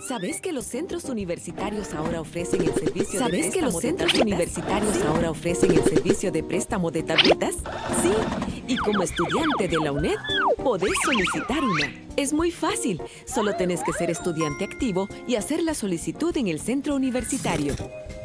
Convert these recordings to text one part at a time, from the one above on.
¿Sabes que los centros universitarios ahora ofrecen el servicio de préstamo de tabletas? Sí, y como estudiante de la UNED, podés solicitar una. Es muy fácil, solo tenés que ser estudiante activo y hacer la solicitud en el centro universitario.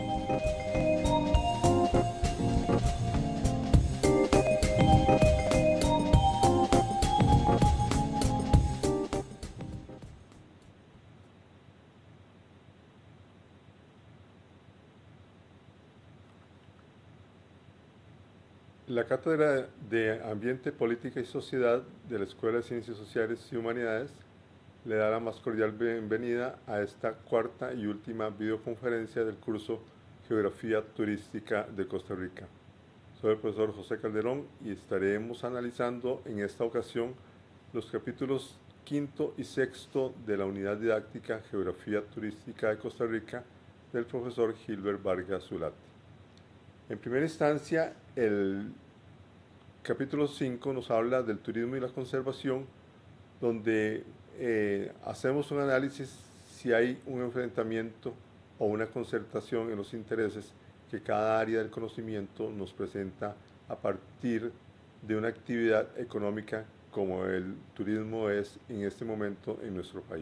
La Cátedra de Ambiente, Política y Sociedad de la Escuela de Ciencias Sociales y Humanidades le da la más cordial bienvenida a esta cuarta y última videoconferencia del curso Geografía Turística de Costa Rica. Soy el profesor José Calderón y estaremos analizando en esta ocasión los capítulos quinto y sexto de la unidad didáctica Geografía Turística de Costa Rica del profesor Gilbert Vargas Zulate. En primera instancia, el capítulo 5 nos habla del turismo y la conservación, donde hacemos un análisis si hay un enfrentamiento o una concertación en los intereses que cada área del conocimiento nos presenta a partir de una actividad económica como el turismo es en este momento en nuestro país.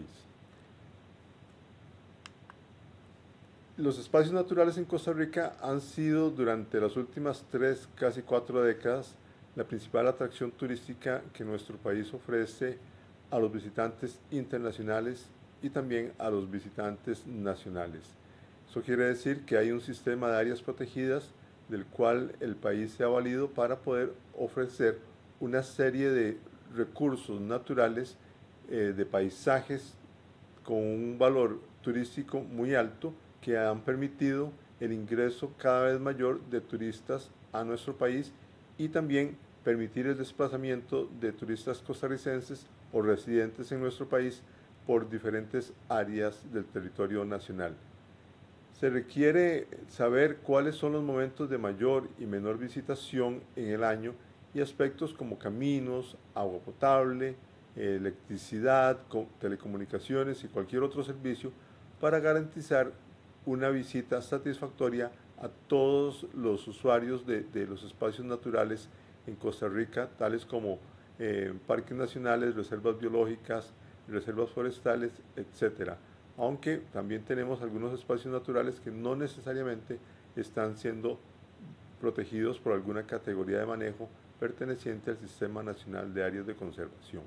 Los espacios naturales en Costa Rica han sido durante las últimas 3, casi 4 décadas la principal atracción turística que nuestro país ofrece a los visitantes internacionales y también a los visitantes nacionales. Eso quiere decir que hay un sistema de áreas protegidas del cual el país se ha valido para poder ofrecer una serie de recursos naturales, de paisajes con un valor turístico muy alto, que han permitido el ingreso cada vez mayor de turistas a nuestro país y también permitir el desplazamiento de turistas costarricenses o residentes en nuestro país por diferentes áreas del territorio nacional. Se requiere saber cuáles son los momentos de mayor y menor visitación en el año y aspectos como caminos, agua potable, electricidad, telecomunicaciones y cualquier otro servicio para garantizar una visita satisfactoria a todos los usuarios de los espacios naturales en Costa Rica, tales como parques nacionales, reservas biológicas, reservas forestales, etc. Aunque también tenemos algunos espacios naturales que no necesariamente están siendo protegidos por alguna categoría de manejo perteneciente al Sistema Nacional de Áreas de Conservación.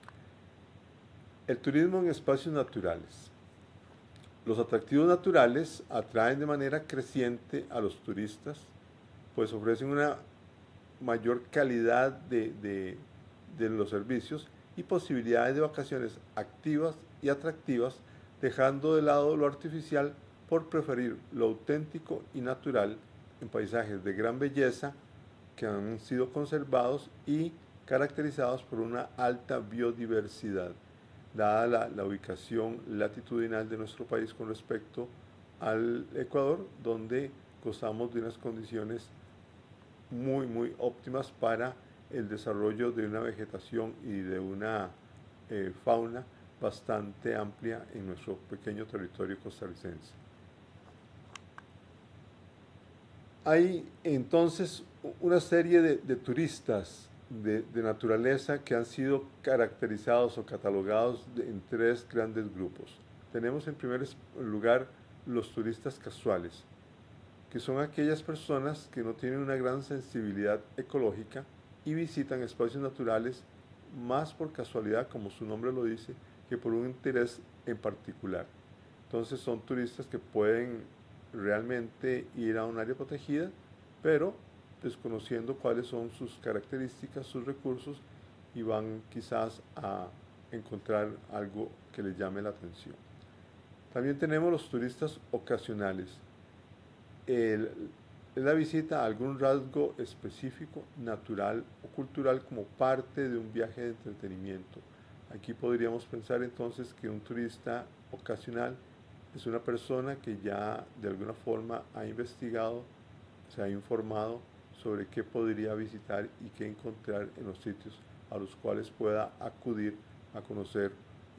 El turismo en espacios naturales. Los atractivos naturales atraen de manera creciente a los turistas, pues ofrecen una mayor calidad de los servicios y posibilidades de vacaciones activas y atractivas, dejando de lado lo artificial por preferir lo auténtico y natural en paisajes de gran belleza que han sido conservados y caracterizados por una alta biodiversidad, dada la ubicación latitudinal de nuestro país con respecto al Ecuador, donde gozamos de unas condiciones muy óptimas para el desarrollo de una vegetación y de una fauna bastante amplia en nuestro pequeño territorio costarricense. Hay entonces una serie de turistas de naturaleza que han sido caracterizados o catalogados en 3 grandes grupos. Tenemos en primer lugar los turistas casuales, que son aquellas personas que no tienen una gran sensibilidad ecológica y visitan espacios naturales más por casualidad, como su nombre lo dice, que por un interés en particular. Entonces son turistas que pueden realmente ir a un área protegida, pero desconociendo cuáles son sus características, sus recursos, y van quizás a encontrar algo que les llame la atención. También tenemos los turistas ocasionales. Es la visita a algún rasgo específico, natural o cultural como parte de un viaje de entretenimiento. Aquí podríamos pensar entonces que un turista ocasional es una persona que ya de alguna forma ha investigado, se ha informado sobre qué podría visitar y qué encontrar en los sitios a los cuales pueda acudir a conocer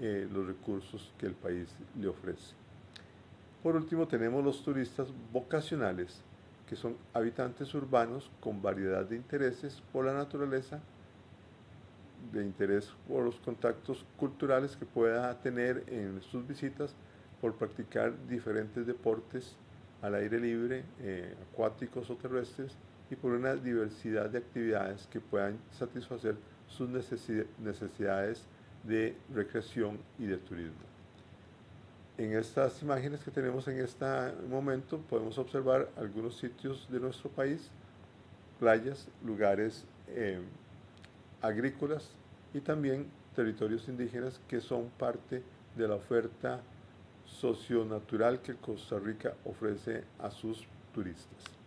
los recursos que el país le ofrece. Por último, tenemos los turistas vocacionales, que son habitantes urbanos con variedad de intereses por la naturaleza, de interés por los contactos culturales que pueda tener en sus visitas, por practicar diferentes deportes al aire libre, acuáticos o terrestres, y por una diversidad de actividades que puedan satisfacer sus necesidades de recreación y de turismo. En estas imágenes que tenemos en este momento podemos observar algunos sitios de nuestro país, playas, lugares agrícolas y también territorios indígenas que son parte de la oferta socionatural que Costa Rica ofrece a sus turistas.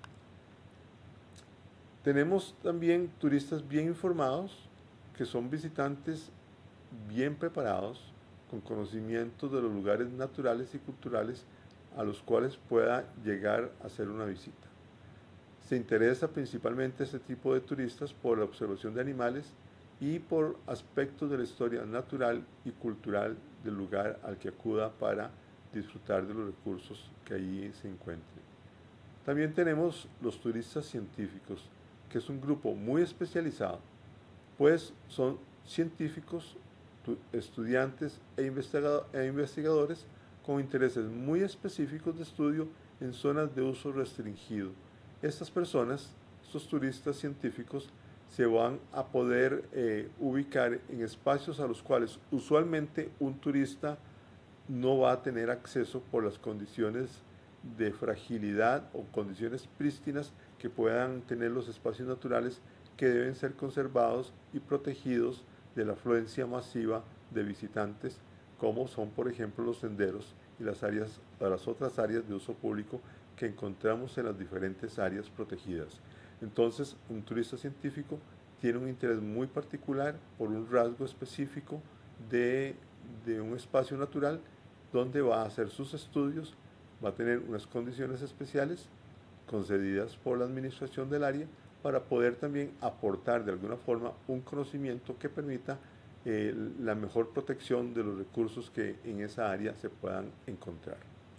Tenemos también turistas bien informados, que son visitantes bien preparados, con conocimientos de los lugares naturales y culturales a los cuales pueda llegar a hacer una visita. Se interesa principalmente este tipo de turistas por la observación de animales y por aspectos de la historia natural y cultural del lugar al que acuda para disfrutar de los recursos que allí se encuentren. También tenemos los turistas científicos, que es un grupo muy especializado, pues son científicos, estudiantes e investigadores con intereses muy específicos de estudio en zonas de uso restringido. Estas personas, estos turistas científicos, se van a poder ubicar en espacios a los cuales usualmente un turista no va a tener acceso por las condiciones de fragilidad o condiciones prístinas que puedan tener los espacios naturales, que deben ser conservados y protegidos de la afluencia masiva de visitantes, como son por ejemplo los senderos y las otras áreas de uso público que encontramos en las diferentes áreas protegidas. Entonces, un turista científico tiene un interés muy particular por un rasgo específico de un espacio natural donde va a hacer sus estudios, va a tener unas condiciones especiales concedidas por la administración del área para poder también aportar de alguna forma un conocimiento que permita la mejor protección de los recursos que en esa área se puedan encontrar.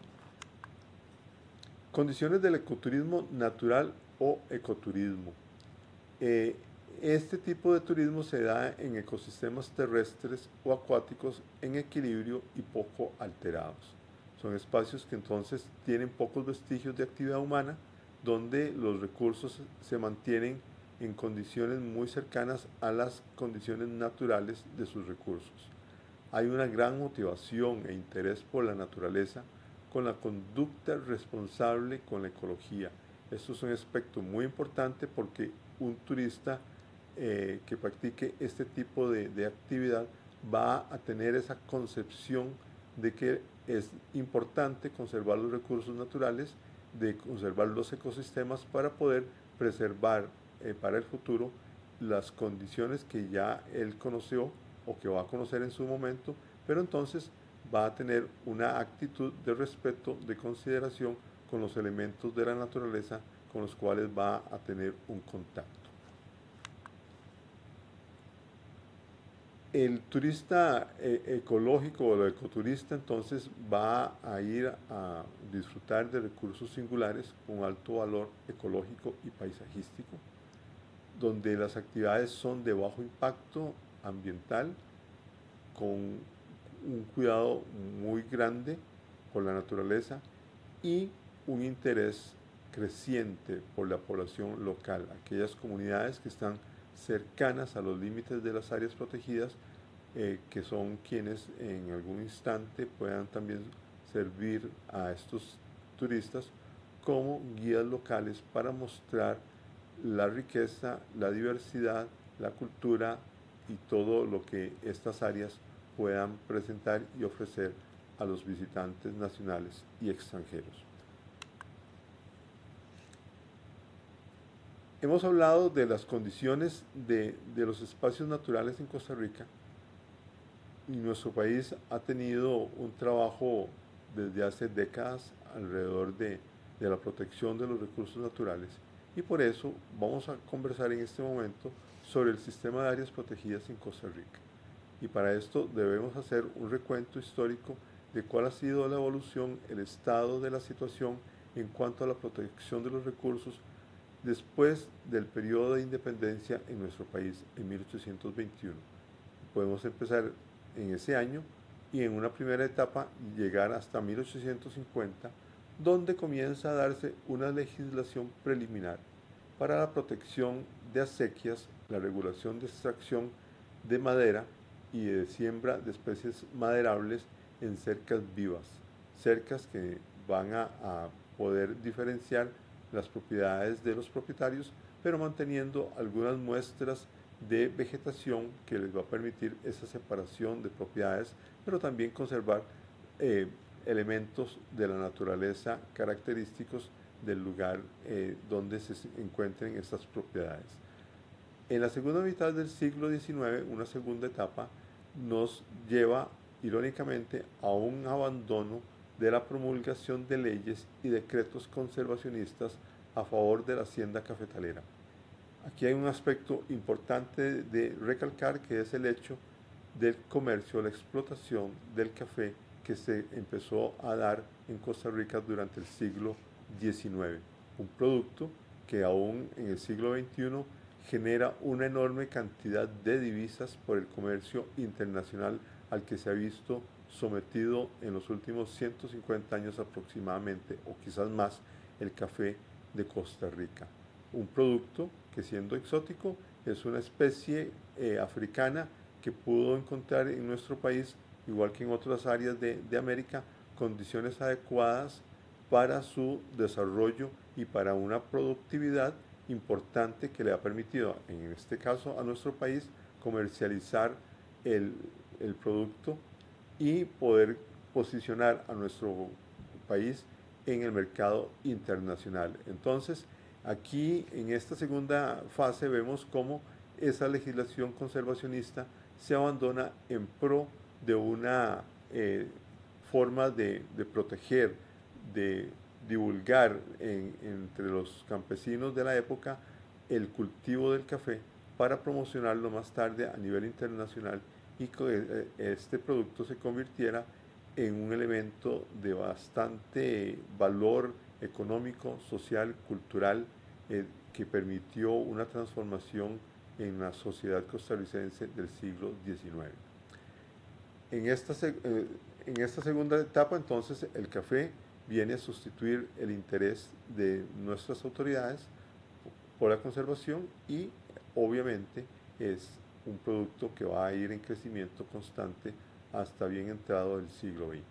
Condiciones del ecoturismo natural o ecoturismo. Este tipo de turismo se da en ecosistemas terrestres o acuáticos en equilibrio y poco alterados. Son espacios que entonces tienen pocos vestigios de actividad humana, donde los recursos se mantienen en condiciones muy cercanas a las condiciones naturales de sus recursos. Hay una gran motivación e interés por la naturaleza con la conducta responsable con la ecología. Esto es un aspecto muy importante porque un turista que practique este tipo de actividad va a tener esa concepción de que es importante conservar los recursos naturales, de conservar los ecosistemas para poder preservar para el futuro las condiciones que ya él conoció o que va a conocer en su momento, pero entonces va a tener una actitud de respeto, de consideración con los elementos de la naturaleza con los cuales va a tener un contacto. El turista ecológico o el ecoturista entonces va a ir a disfrutar de recursos singulares con alto valor ecológico y paisajístico, donde las actividades son de bajo impacto ambiental, con un cuidado muy grande por la naturaleza y un interés creciente por la población local, aquellas comunidades que están cercanas a los límites de las áreas protegidas, que son quienes en algún instante puedan también servir a estos turistas como guías locales para mostrar la riqueza, la diversidad, la cultura y todo lo que estas áreas puedan presentar y ofrecer a los visitantes nacionales y extranjeros. Hemos hablado de las condiciones de los espacios naturales en Costa Rica, y nuestro país ha tenido un trabajo desde hace décadas alrededor de la protección de los recursos naturales, y por eso vamos a conversar en este momento sobre el sistema de áreas protegidas en Costa Rica. y para esto debemos hacer un recuento histórico de cuál ha sido la evolución, el estado de la situación en cuanto a la protección de los recursos después del periodo de independencia en nuestro país en 1821. Podemos empezar en ese año y en una primera etapa llegar hasta 1850, donde comienza a darse una legislación preliminar para la protección de acequias, la regulación de extracción de madera y de siembra de especies maderables en cercas vivas, cercas que van a poder diferenciar las propiedades de los propietarios, pero manteniendo algunas muestras de vegetación que les va a permitir esa separación de propiedades, pero también conservar elementos de la naturaleza característicos del lugar donde se encuentren estas propiedades. En la segunda mitad del siglo XIX, una segunda etapa nos lleva irónicamente a un abandono de la promulgación de leyes y decretos conservacionistas a favor de la hacienda cafetalera. Aquí hay un aspecto importante de recalcar, que es el hecho del comercio, la explotación del café que se empezó a dar en Costa Rica durante el siglo XIX. Un producto que aún en el siglo XXI genera una enorme cantidad de divisas por el comercio internacional al que se ha visto sometido en los últimos 150 años aproximadamente, o quizás más, el café de Costa Rica. Un producto que, siendo exótico, es una especie africana que pudo encontrar en nuestro país, igual que en otras áreas de América, condiciones adecuadas para su desarrollo y para una productividad importante que le ha permitido, en este caso a nuestro país, comercializar el producto y poder posicionar a nuestro país en el mercado internacional. Entonces, aquí en esta segunda fase vemos cómo esa legislación conservacionista se abandona en pro de una forma de proteger, de divulgar entre los campesinos de la época el cultivo del café para promocionarlo más tarde a nivel internacional y que este producto se convirtiera en un elemento de bastante valor económico, social, cultural, que permitió una transformación en la sociedad costarricense del siglo XIX. En esta segunda etapa, entonces, el café viene a sustituir el interés de nuestras autoridades por la conservación y, obviamente, es un producto que va a ir en crecimiento constante hasta bien entrado el siglo XX.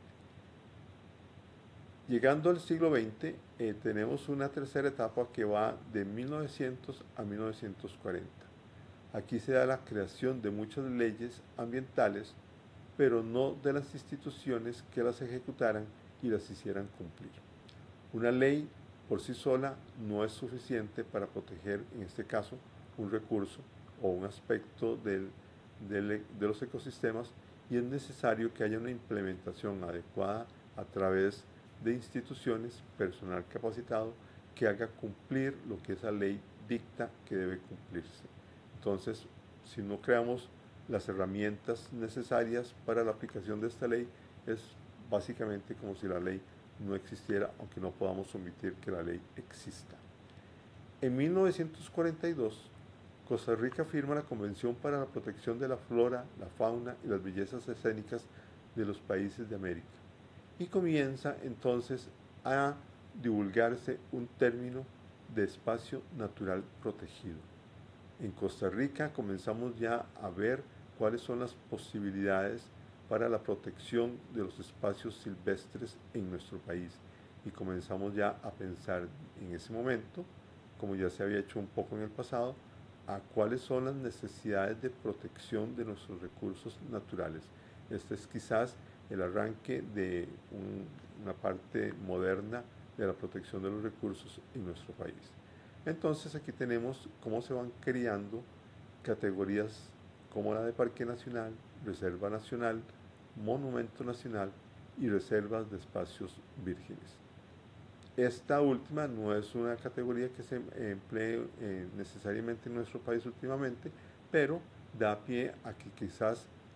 Llegando al siglo XX, tenemos una tercera etapa que va de 1900 a 1940. Aquí se da la creación de muchas leyes ambientales, pero no de las instituciones que las ejecutaran y las hicieran cumplir. Una ley por sí sola no es suficiente para proteger, en este caso, un recurso o un aspecto de los ecosistemas, y es necesario que haya una implementación adecuada a través de instituciones, personal capacitado, que haga cumplir lo que esa ley dicta que debe cumplirse. Entonces, si no creamos las herramientas necesarias para la aplicación de esta ley, es básicamente como si la ley no existiera, aunque no podamos omitir que la ley exista. En 1942, Costa Rica firma la Convención para la Protección de la Flora, la Fauna y las Bellezas Escénicas de los países de América, y comienza entonces a divulgarse un término de espacio natural protegido. En Costa Rica comenzamos ya a ver cuáles son las posibilidades para la protección de los espacios silvestres en nuestro país, y comenzamos ya a pensar en ese momento, como ya se había hecho un poco en el pasado, a cuáles son las necesidades de protección de nuestros recursos naturales. Este es quizás el arranque de una parte moderna de la protección de los recursos en nuestro país. Entonces aquí tenemos cómo se van creando categorías como la de Parque Nacional, Reserva Nacional, Monumento Nacional y Reservas de Espacios Vírgenes. Esta última no es una categoría que se emplee necesariamente en nuestro país últimamente, pero da pie a que quizás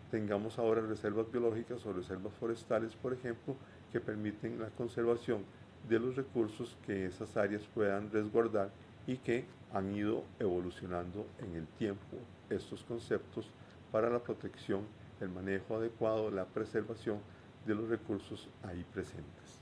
tengamos ahora reservas biológicas o reservas forestales, por ejemplo, que permiten la conservación de los recursos que esas áreas puedan resguardar y que han ido evolucionando en el tiempo estos conceptos para la protección, el manejo adecuado, la preservación de los recursos ahí presentes.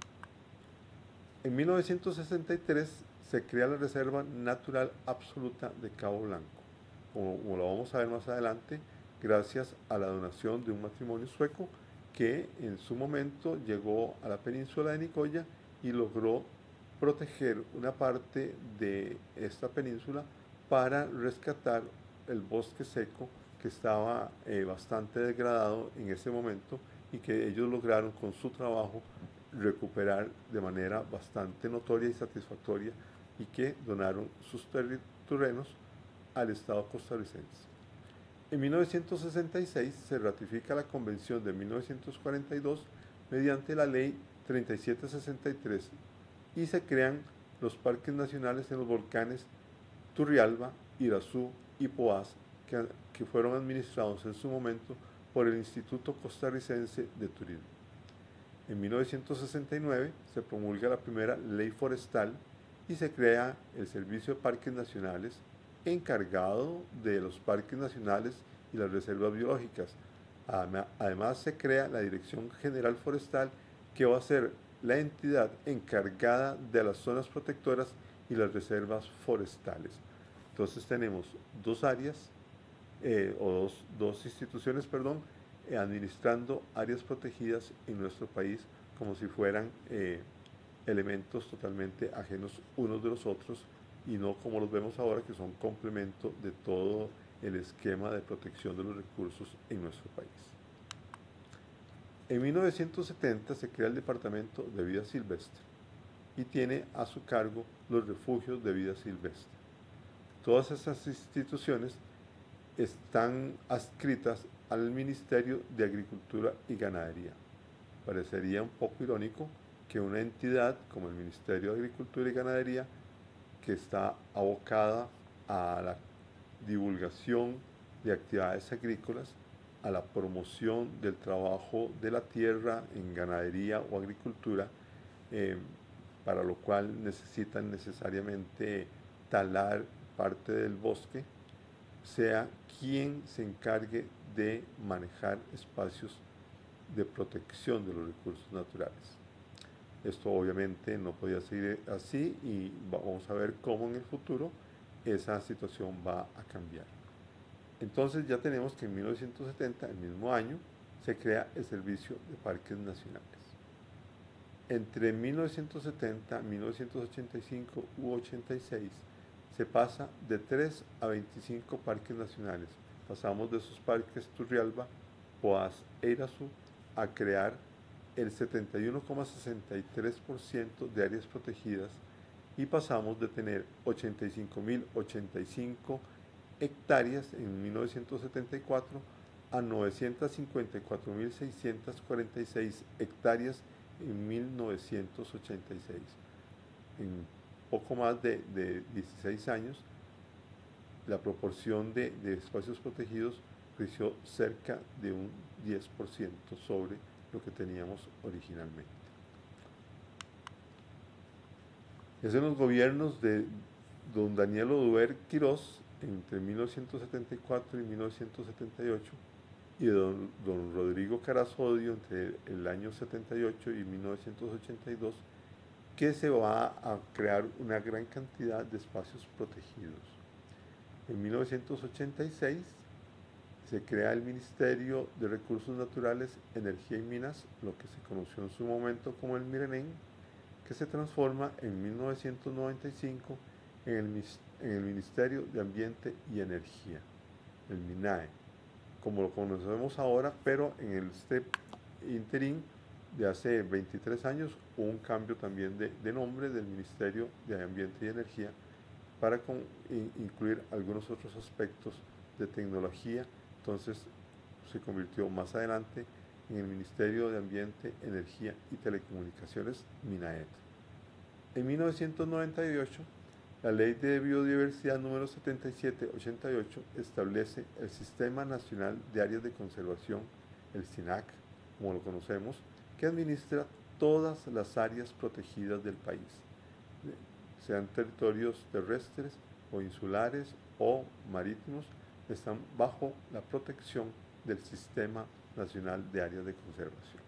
En 1963 se crea la Reserva Natural Absoluta de Cabo Blanco, como lo vamos a ver más adelante, gracias a la donación de un matrimonio sueco que en su momento llegó a la península de Nicoya y logró proteger una parte de esta península para rescatar el bosque seco que estaba bastante degradado en ese momento y que ellos lograron con su trabajo recuperar de manera bastante notoria y satisfactoria y que donaron sus terrenos al Estado costarricense. En 1966 se ratifica la Convención de 1942 mediante la Ley 3763 y se crean los parques nacionales en los volcanes Turrialba, Irazú y Poás, que fueron administrados en su momento por el Instituto Costarricense de Turismo. En 1969 se promulga la primera ley forestal y se crea el Servicio de Parques Nacionales, encargado de los parques nacionales y las reservas biológicas. Además se crea la Dirección General Forestal, que va a ser la entidad encargada de las zonas protectoras y las reservas forestales. Entonces tenemos dos áreas, dos instituciones, administrando áreas protegidas en nuestro país como si fueran elementos totalmente ajenos unos de los otros y no como los vemos ahora, que son complemento de todo el esquema de protección de los recursos en nuestro país. En 1970 se crea el Departamento de Vida Silvestre y tiene a su cargo los refugios de vida silvestre. Todas estas instituciones están adscritas al Ministerio de Agricultura y Ganadería. Parecería un poco irónico que una entidad como el Ministerio de Agricultura y Ganadería, que está abocada a la divulgación de actividades agrícolas, a la promoción del trabajo de la tierra en ganadería o agricultura, para lo cual necesitan necesariamente talar parte del bosque, sea quien se encargue de manejar espacios de protección de los recursos naturales. Esto obviamente no podía seguir así y vamos a ver cómo en el futuro esa situación va a cambiar. Entonces ya tenemos que en 1970, el mismo año, se crea el Servicio de Parques Nacionales. Entre 1970, 1985 u 86 se pasa de 3 a 25 parques nacionales. Pasamos de esos parques Turrialba, Poás e Irazú a crear el 71,63% de áreas protegidas y pasamos de tener 85.085 hectáreas en 1974 a 954.646 hectáreas en 1986. En poco más de 16 años, la proporción de espacios protegidos creció cerca de un 10% sobre lo que teníamos originalmente. Es en los gobiernos de don Daniel Oduber Quirós, entre 1974 y 1978, y de don Rodrigo Carazodio, entre el año 78 y 1982, que se va a crear una gran cantidad de espacios protegidos. En 1986 se crea el Ministerio de Recursos Naturales, Energía y Minas, lo que se conoció en su momento como el MIRENEN, que se transforma en 1995 en el Ministerio de Ambiente y Energía, el MINAE, como lo conocemos ahora, pero en este interín de hace 23 años hubo un cambio también de nombre del Ministerio de Ambiente y Energía para incluir algunos otros aspectos de tecnología. Entonces se convirtió más adelante en el Ministerio de Ambiente, Energía y Telecomunicaciones, MINAET. En 1998 La Ley de Biodiversidad número 7788 establece el Sistema Nacional de Áreas de Conservación, el SINAC, como lo conocemos, que administra todas las áreas protegidas del país, sean territorios terrestres o insulares o marítimos, están bajo la protección del Sistema Nacional de Áreas de Conservación.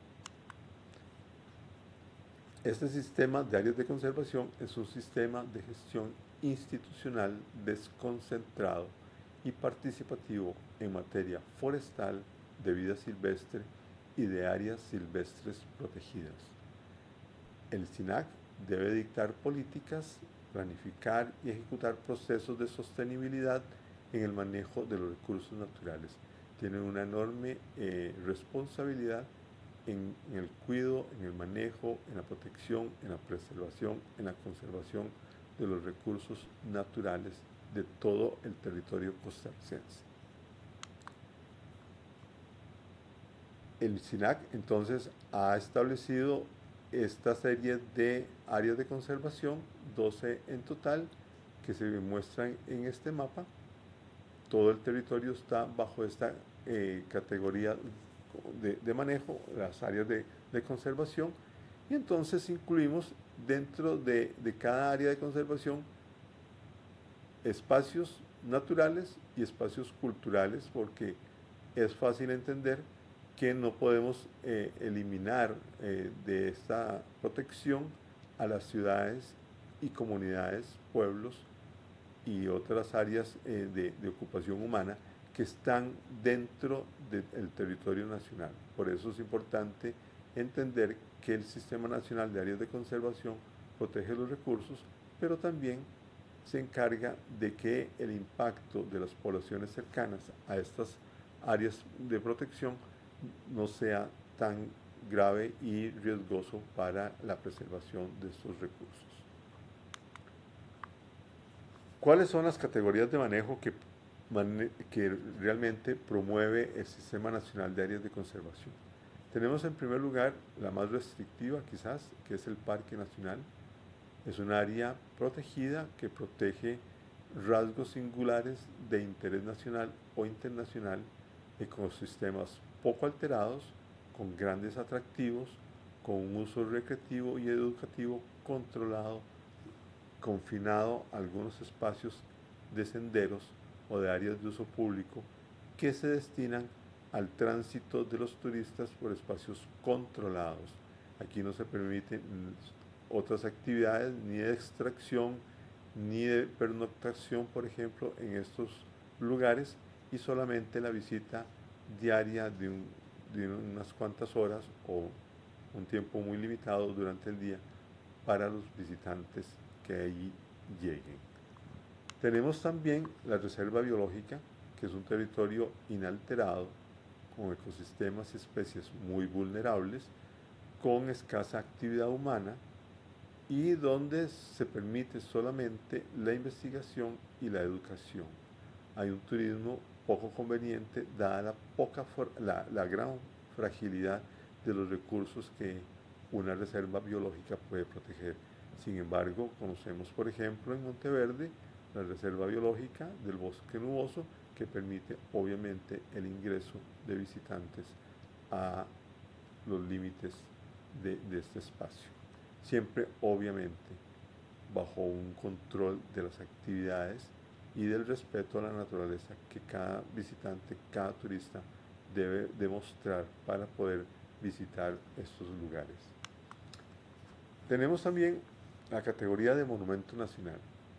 Este sistema de áreas de conservación es un sistema de gestión institucional desconcentrado y participativo en materia forestal, de vida silvestre y de áreas silvestres protegidas. El SINAC debe dictar políticas, planificar y ejecutar procesos de sostenibilidad en el manejo de los recursos naturales. Tiene una enorme responsabilidad en el cuidado, en el manejo, en la protección, en la preservación, en la conservación de los recursos naturales de todo el territorio costarricense. El SINAC entonces ha establecido esta serie de áreas de conservación, 12 en total, que se muestran en este mapa. Todo el territorio está bajo esta categoría de manejo, las áreas de conservación, y entonces incluimos dentro de cada área de conservación espacios naturales y espacios culturales, porque es fácil entender que no podemos eliminar de esta protección a las ciudades y comunidades, pueblos y otras áreas de ocupación humana que están dentro del territorio nacional. Por eso es importante entender que el Sistema Nacional de Áreas de Conservación protege los recursos, pero también se encarga de que el impacto de las poblaciones cercanas a estas áreas de protección no sea tan grave y riesgoso para la preservación de estos recursos. ¿Cuáles son las categorías de manejo que realmente promueve el Sistema Nacional de Áreas de Conservación? Tenemos en primer lugar la más restrictiva quizás, que es el Parque Nacional. Es un área protegida que protege rasgos singulares de interés nacional o internacional, ecosistemas poco alterados, con grandes atractivos, con un uso recreativo y educativo controlado, confinado a algunos espacios de senderos o de áreas de uso público que se destinan al tránsito de los turistas por espacios controlados. Aquí no se permiten otras actividades ni de extracción ni de pernoctación, por ejemplo, en estos lugares, y solamente la visita diaria de unas cuantas horas o un tiempo muy limitado durante el día para los visitantes que allí lleguen. Tenemos también la Reserva Biológica, que es un territorio inalterado, con ecosistemas y especies muy vulnerables, con escasa actividad humana y donde se permite solamente la investigación y la educación. Hay un turismo poco conveniente dada la gran fragilidad de los recursos que una reserva biológica puede proteger. Sin embargo, conocemos, por ejemplo, en Monteverde, la Reserva Biológica del Bosque Nuboso, que permite obviamente el ingreso de visitantes a los límites de este espacio. Siempre obviamente bajo un control de las actividades y del respeto a la naturaleza que cada visitante, cada turista debe demostrar para poder visitar estos lugares. Tenemos también la categoría de monumento nacional.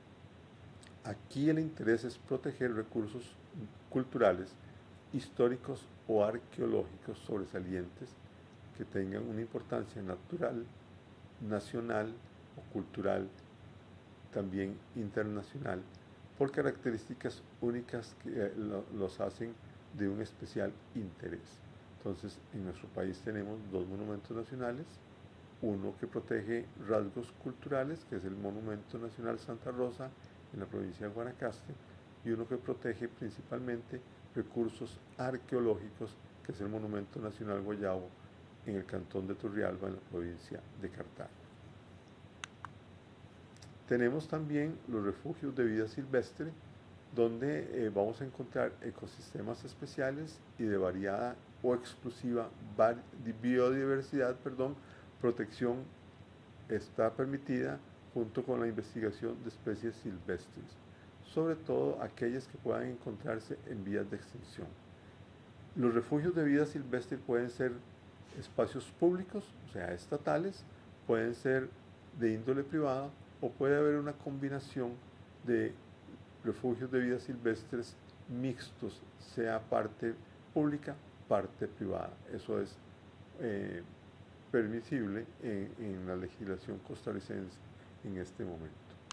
Aquí el interés es proteger recursos culturales, históricos o arqueológicos sobresalientes que tengan una importancia natural, nacional o cultural, también internacional, por características únicas que los hacen de un especial interés. Entonces, en nuestro país tenemos dos monumentos nacionales, uno que protege rasgos culturales, que es el Monumento Nacional Santa Rosa, en la provincia de Guanacaste, y uno que protege principalmente recursos arqueológicos, que es el Monumento Nacional Guayabo, en el cantón de Turrialba, en la provincia de Cartago. Tenemos también los refugios de vida silvestre, donde vamos a encontrar ecosistemas especiales y de variada o exclusiva biodiversidad, protección está permitida junto con la investigación de especies silvestres, sobre todo aquellas que puedan encontrarse en vías de extinción. Los refugios de vida silvestre pueden ser espacios públicos, o sea, estatales, pueden ser de índole privada o puede haber una combinación de refugios de vida silvestres mixtos, sea parte pública, parte privada. Eso es permisible en la legislación costarricense en este momento.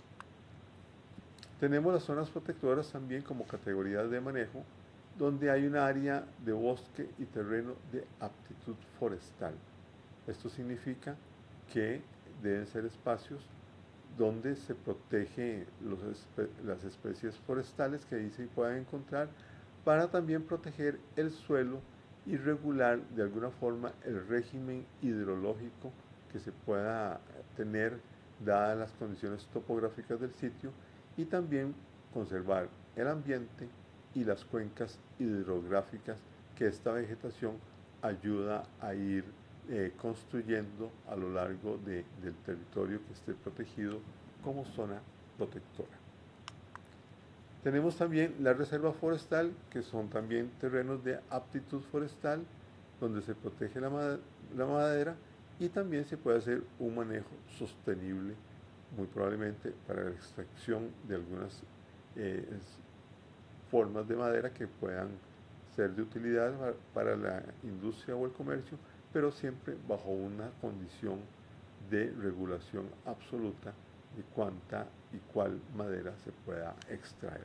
Tenemos las zonas protectoras también como categorías de manejo, donde hay un área de bosque y terreno de aptitud forestal. Esto significa que deben ser espacios donde se protege las especies forestales que ahí se puedan encontrar, para también proteger el suelo y regular de alguna forma el régimen hidrológico que se pueda tener dadas las condiciones topográficas del sitio, y también conservar el ambiente y las cuencas hidrográficas que esta vegetación ayuda a ir construyendo a lo largo del territorio que esté protegido como zona protectora. Tenemos también la reserva forestal, que son también terrenos de aptitud forestal, donde se protege la madera y también se puede hacer un manejo sostenible, muy probablemente para la extracción de algunas formas de madera que puedan ser de utilidad para la industria o el comercio, pero siempre bajo una condición de regulación absoluta de cuánta y cuál madera se pueda extraer.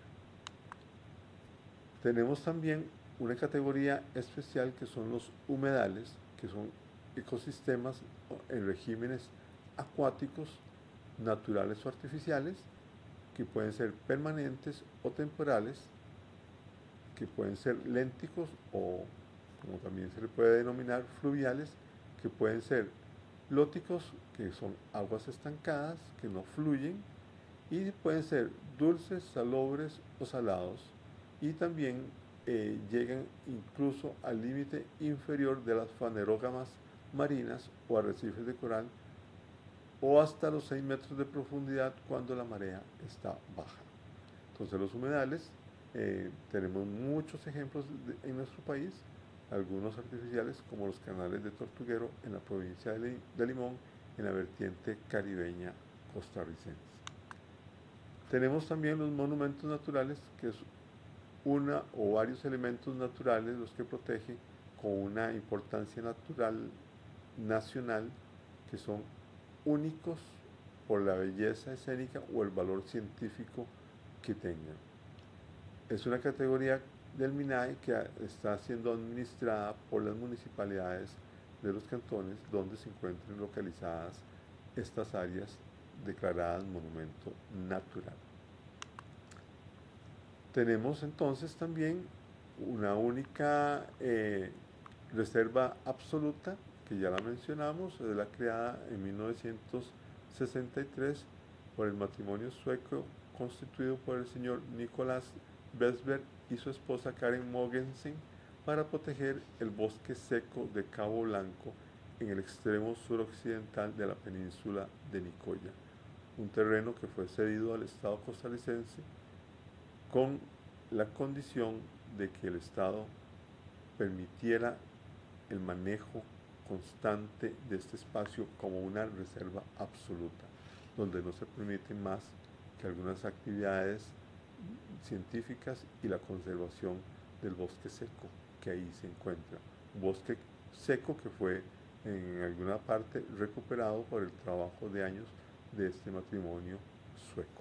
Tenemos también una categoría especial que son los humedales, que son ecosistemas en regímenes acuáticos, naturales o artificiales, que pueden ser permanentes o temporales, que pueden ser lénticos o, como también se le puede denominar, fluviales, que pueden ser lóticos, que son aguas estancadas, que no fluyen, y pueden ser dulces, salobres o salados, y también llegan incluso al límite inferior de las fanerógamas marinas o arrecifes de coral, o hasta los 6 metros de profundidad cuando la marea está baja. Entonces los humedales, tenemos muchos ejemplos en nuestro país, algunos artificiales como los canales de Tortuguero en la provincia de Limón, en la vertiente caribeña costarricense. Tenemos también los monumentos naturales, que es una o varios elementos naturales los que protege con una importancia natural nacional, que son únicos por la belleza escénica o el valor científico que tengan. Es una categoría del MINAE que está siendo administrada por las municipalidades de los cantones donde se encuentren localizadas estas áreas declaradas monumento natural. Tenemos entonces también una única reserva absoluta, que ya la mencionamos, es la creada en 1963 por el matrimonio sueco constituido por el señor Nicolás Vesberg y su esposa Karen Mogensen, para proteger el bosque seco de Cabo Blanco en el extremo suroccidental de la península de Nicoya, un terreno que fue cedido al Estado costarricense con la condición de que el Estado permitiera el manejo constante de este espacio como una reserva absoluta, donde no se permiten más que algunas actividades científicas y la conservación del bosque seco que ahí se encuentra. Un bosque seco que fue en alguna parte recuperado por el trabajo de años de este matrimonio sueco.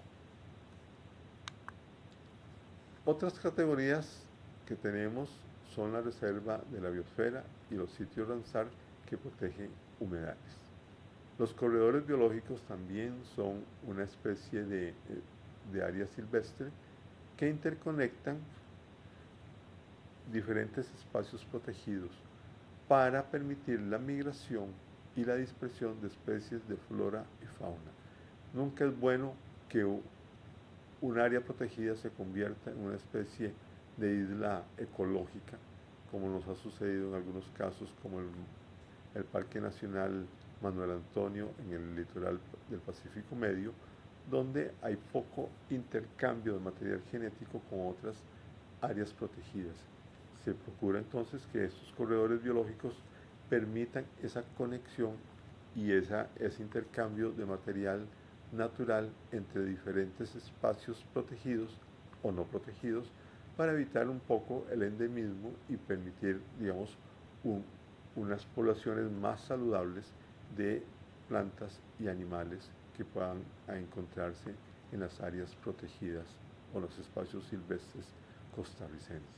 Otras categorías que tenemos son la reserva de la biosfera y los sitios Ramsar que protegen humedales. Los corredores biológicos también son una especie de área silvestre que interconectan diferentes espacios protegidos para permitir la migración y la dispersión de especies de flora y fauna. Nunca es bueno que un área protegida se convierta en una especie de isla ecológica, como nos ha sucedido en algunos casos, como el Parque Nacional Manuel Antonio en el litoral del Pacífico Medio, donde hay poco intercambio de material genético con otras áreas protegidas. Se procura entonces que estos corredores biológicos permitan esa conexión y ese intercambio de material natural entre diferentes espacios protegidos o no protegidos para evitar un poco el endemismo y permitir, digamos, unas poblaciones más saludables de plantas y animales que puedan encontrarse en las áreas protegidas o los espacios silvestres costarricenses.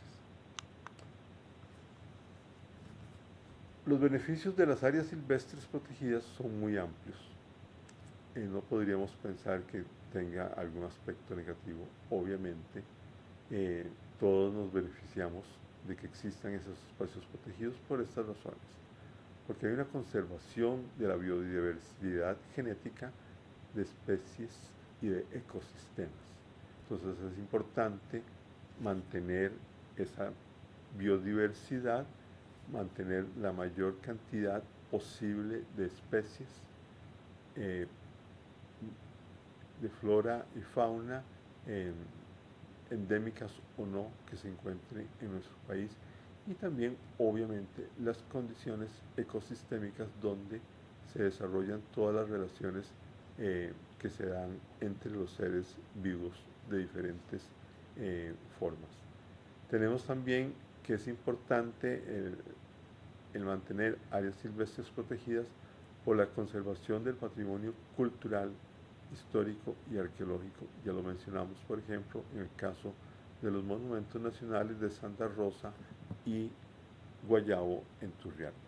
Los beneficios de las áreas silvestres protegidas son muy amplios. No podríamos pensar que tenga algún aspecto negativo. Obviamente, todos nos beneficiamos de que existan esos espacios protegidos por estas razones. Porque hay una conservación de la biodiversidad genética de especies y de ecosistemas. Entonces es importante mantener esa biodiversidad, mantener la mayor cantidad posible de especies de flora y fauna endémicas o no que se encuentren en nuestro país, y también obviamente las condiciones ecosistémicas donde se desarrollan todas las relaciones que se dan entre los seres vivos de diferentes formas. Tenemos también que es importante el mantener áreas silvestres protegidas por la conservación del patrimonio cultural, histórico y arqueológico. Ya lo mencionamos, por ejemplo, en el caso de los monumentos nacionales de Santa Rosa y Guayabo en Turrialba.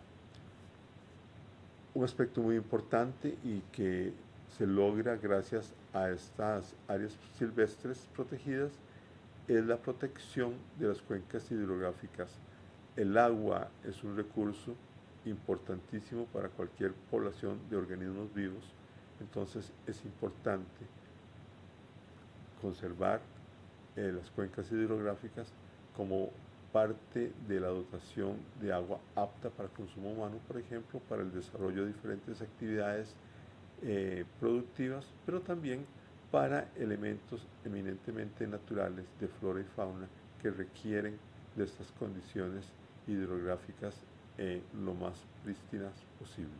Un aspecto muy importante y que se logra gracias a estas áreas silvestres protegidas es la protección de las cuencas hidrográficas. El agua es un recurso importantísimo para cualquier población de organismos vivos, entonces es importante conservar las cuencas hidrográficas como parte de la dotación de agua apta para consumo humano, por ejemplo, para el desarrollo de diferentes actividades productivas, pero también para elementos eminentemente naturales de flora y fauna que requieren de estas condiciones hidrográficas lo más prístinas posibles.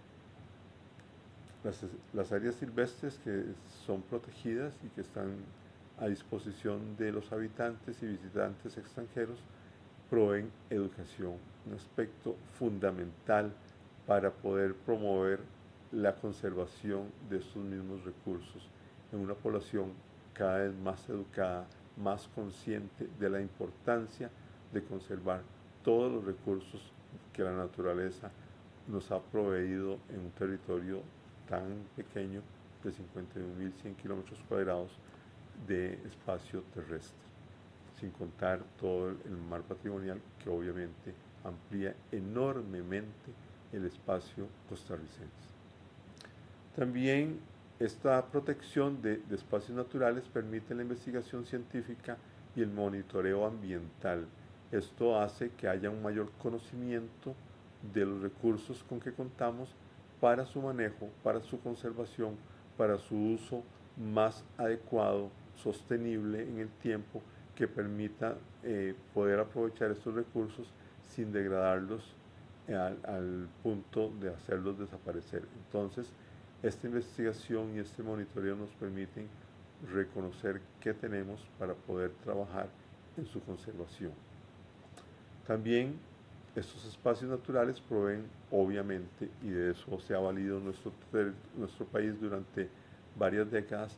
Las áreas silvestres que son protegidas y que están a disposición de los habitantes y visitantes extranjeros proveen educación, un aspecto fundamental para poder promover la conservación de estos mismos recursos en una población cada vez más educada, más consciente de la importancia de conservar todos los recursos que la naturaleza nos ha proveído en un territorio tan pequeño de 51.100 kilómetros cuadrados de espacio terrestre, sin contar todo el mar patrimonial que obviamente amplía enormemente el espacio costarricense. También esta protección de espacios naturales permite la investigación científica y el monitoreo ambiental. Esto hace que haya un mayor conocimiento de los recursos con que contamos para su manejo, para su conservación, para su uso más adecuado, sostenible en el tiempo, que permita poder aprovechar estos recursos sin degradarlos al punto de hacerlos desaparecer. Entonces, esta investigación y este monitoreo nos permiten reconocer qué tenemos para poder trabajar en su conservación. También estos espacios naturales proveen, obviamente, y de eso se ha valido nuestro país durante varias décadas,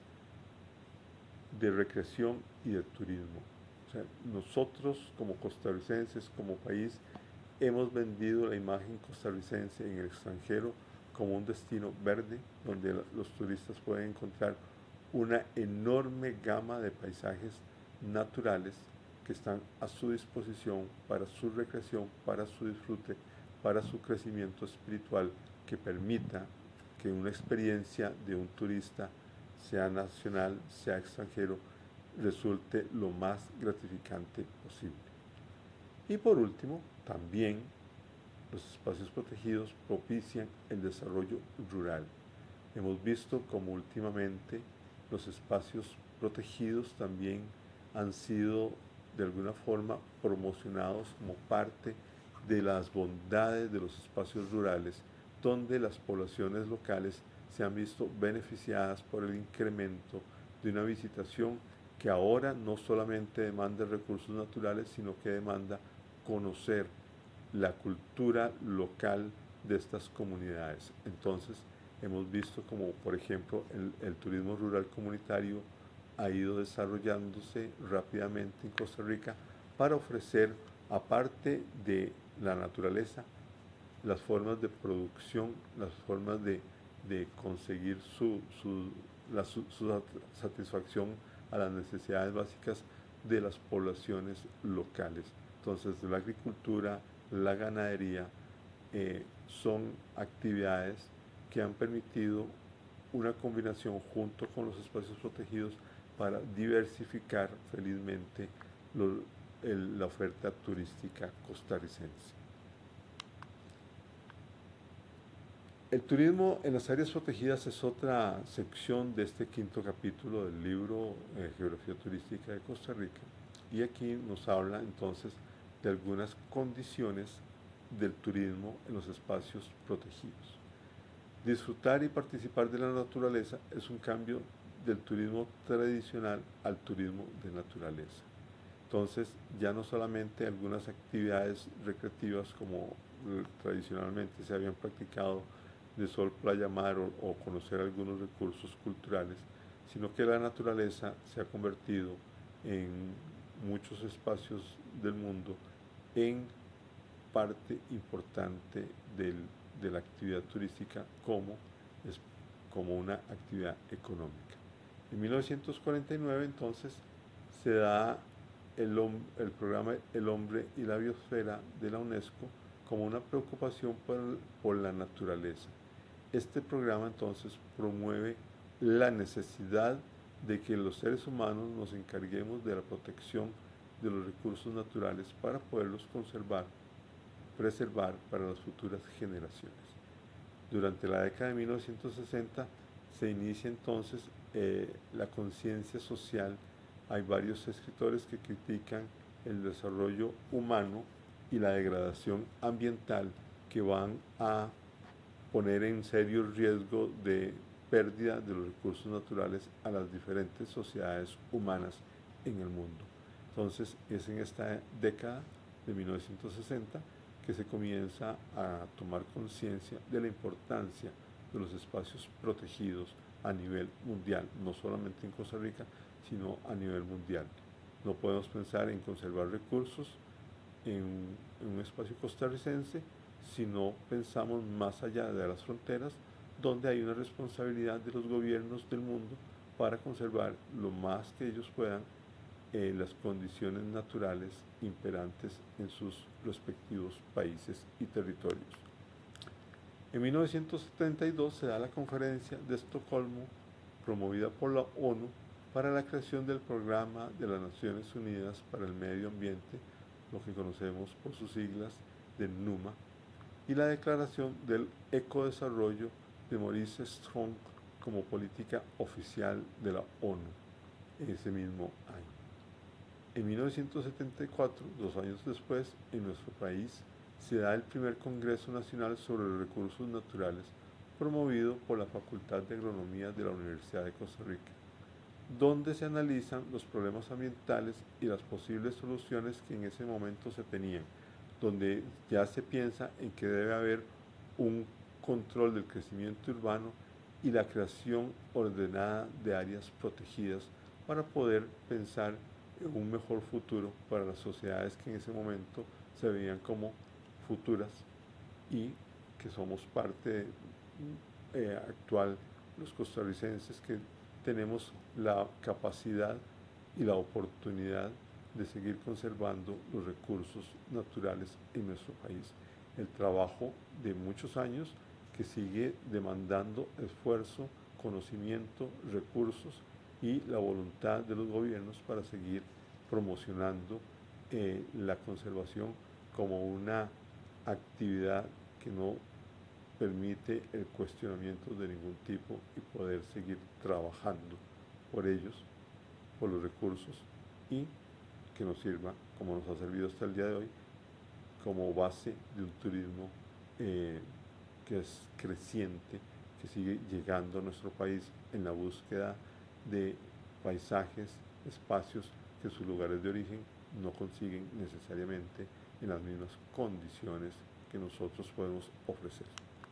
de recreación y de turismo. O sea, nosotros como costarricenses, como país, hemos vendido la imagen costarricense en el extranjero como un destino verde, donde los turistas pueden encontrar una enorme gama de paisajes naturales que están a su disposición para su recreación, para su disfrute, para su crecimiento espiritual, que permita que una experiencia de un turista sea nacional, sea extranjero, resulte lo más gratificante posible. Y por último, también los espacios protegidos propician el desarrollo rural. Hemos visto como últimamente los espacios protegidos también han sido de alguna forma promocionados como parte de las bondades de los espacios rurales, donde las poblaciones locales se han visto beneficiadas por el incremento de una visitación que ahora no solamente demanda recursos naturales, sino que demanda conocer la cultura local de estas comunidades. Entonces, hemos visto como, por ejemplo, el turismo rural comunitario ha ido desarrollándose rápidamente en Costa Rica para ofrecer, aparte de la naturaleza, las formas de producción, las formas de conseguir su satisfacción a las necesidades básicas de las poblaciones locales. Entonces, la agricultura, la ganadería, son actividades que han permitido una combinación junto con los espacios protegidos para diversificar felizmente la oferta turística costarricense. El turismo en las áreas protegidas es otra sección de este quinto capítulo del libro Geografía Turística de Costa Rica, y aquí nos habla entonces de algunas condiciones del turismo en los espacios protegidos. Disfrutar y participar de la naturaleza es un cambio del turismo tradicional al turismo de naturaleza. Entonces, ya no solamente algunas actividades recreativas como tradicionalmente se habían practicado de sol, playa, mar o conocer algunos recursos culturales, sino que la naturaleza se ha convertido en muchos espacios del mundo en parte importante de la actividad turística como una actividad económica. En 1949 entonces se da el programa El Hombre y la Biosfera de la UNESCO como una preocupación por la naturaleza. Este programa entonces promueve la necesidad de que los seres humanos nos encarguemos de la protección de los recursos naturales para poderlos preservar para las futuras generaciones. Durante la década de 1960 se inicia entonces la conciencia social. Hay varios escritores que critican el desarrollo humano y la degradación ambiental que van a poner en serio riesgo de pérdida de los recursos naturales a las diferentes sociedades humanas en el mundo. Entonces es en esta década de 1960 que se comienza a tomar conciencia de la importancia de los espacios protegidos a nivel mundial, no solamente en Costa Rica, sino a nivel mundial. No podemos pensar en conservar recursos en un espacio costarricense si no pensamos más allá de las fronteras, donde hay una responsabilidad de los gobiernos del mundo para conservar lo más que ellos puedan las condiciones naturales imperantes en sus respectivos países y territorios. En 1972 se da la Conferencia de Estocolmo, promovida por la ONU, para la creación del Programa de las Naciones Unidas para el Medio Ambiente, lo que conocemos por sus siglas de NUMA, y la declaración del ecodesarrollo de Maurice Strong como política oficial de la ONU en ese mismo año. En 1974, 2 años después, en nuestro país se da el primer Congreso Nacional sobre los Recursos Naturales, promovido por la Facultad de Agronomía de la Universidad de Costa Rica, donde se analizan los problemas ambientales y las posibles soluciones que en ese momento se tenían, donde ya se piensa en que debe haber un control del crecimiento urbano y la creación ordenada de áreas protegidas para poder pensar en un mejor futuro para las sociedades que en ese momento se veían como futuras y que somos parte actual, los costarricenses, que tenemos la capacidad y la oportunidad de seguir conservando los recursos naturales en nuestro país. El trabajo de muchos años que sigue demandando esfuerzo, conocimiento, recursos y la voluntad de los gobiernos para seguir promocionando la conservación como una actividad que no permite el cuestionamiento de ningún tipo y poder seguir trabajando por ellos, por los recursos y que nos sirva, como nos ha servido hasta el día de hoy, como base de un turismo que es creciente, que sigue llegando a nuestro país en la búsqueda de paisajes, espacios que sus lugares de origen no consiguen necesariamente en las mismas condiciones que nosotros podemos ofrecer.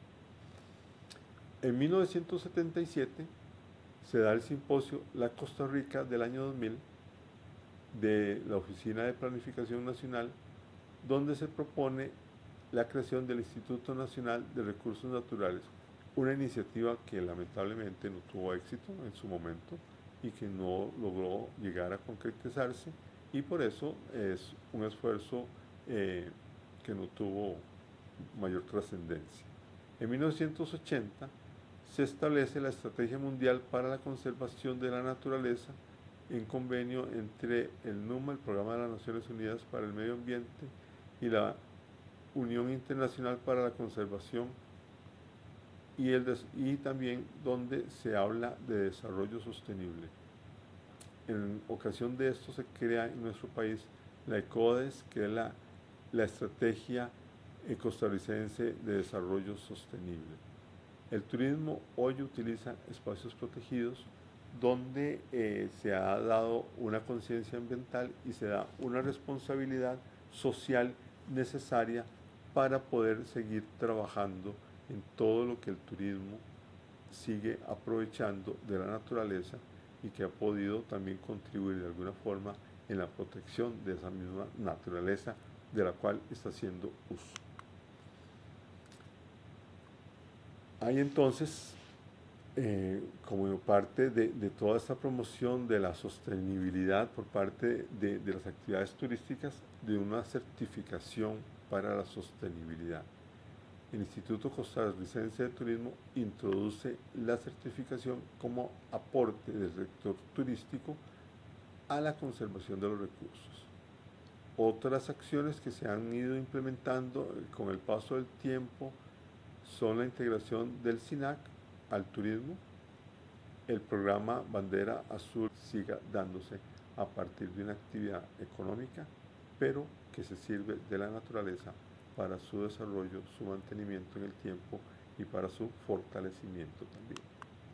En 1977 se da el simposio La Costa Rica del año 2000 de la Oficina de Planificación Nacional, donde se propone la creación del Instituto Nacional de Recursos Naturales, una iniciativa que lamentablemente no tuvo éxito en su momento y que no logró llegar a concretizarse, y por eso es un esfuerzo que no tuvo mayor trascendencia. En 1980 se establece la Estrategia Mundial para la Conservación de la Naturaleza en convenio entre el NUMA, el Programa de las Naciones Unidas para el Medio Ambiente, y la Unión Internacional para la Conservación, y también donde se habla de desarrollo sostenible. En ocasión de esto se crea en nuestro país la ECODES, que es la Estrategia Costarricense de Desarrollo Sostenible. El turismo hoy utiliza espacios protegidos donde se ha dado una conciencia ambiental y se da una responsabilidad social necesaria para poder seguir trabajando en todo lo que el turismo sigue aprovechando de la naturaleza y que ha podido también contribuir de alguna forma en la protección de esa misma naturaleza de la cual está haciendo uso. Hay entonces, como parte de toda esta promoción de la sostenibilidad por parte de las actividades turísticas, de una certificación para la sostenibilidad. El Instituto Costarricense de Turismo introduce la certificación como aporte del sector turístico a la conservación de los recursos. Otras acciones que se han ido implementando con el paso del tiempo son la integración del SINAC al turismo, el programa Bandera Azul siga dándose a partir de una actividad económica, pero que se sirve de la naturaleza para su desarrollo, su mantenimiento en el tiempo y para su fortalecimiento también.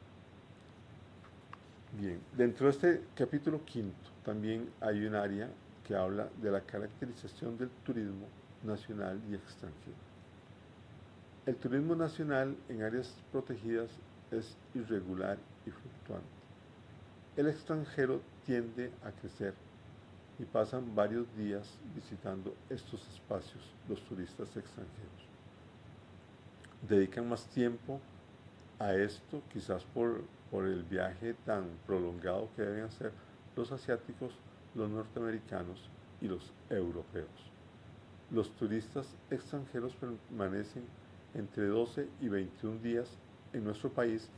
Bien, dentro de este capítulo quinto también hay un área que habla de la caracterización del turismo nacional y extranjero. El turismo nacional en áreas protegidas es irregular y fluctuante. El extranjero tiende a crecer y pasan varios días visitando estos espacios los turistas extranjeros. Dedican más tiempo a esto, quizás por el viaje tan prolongado que deben hacer los asiáticos, los norteamericanos y los europeos. Los turistas extranjeros permanecen entre 12 y 21 días en nuestro país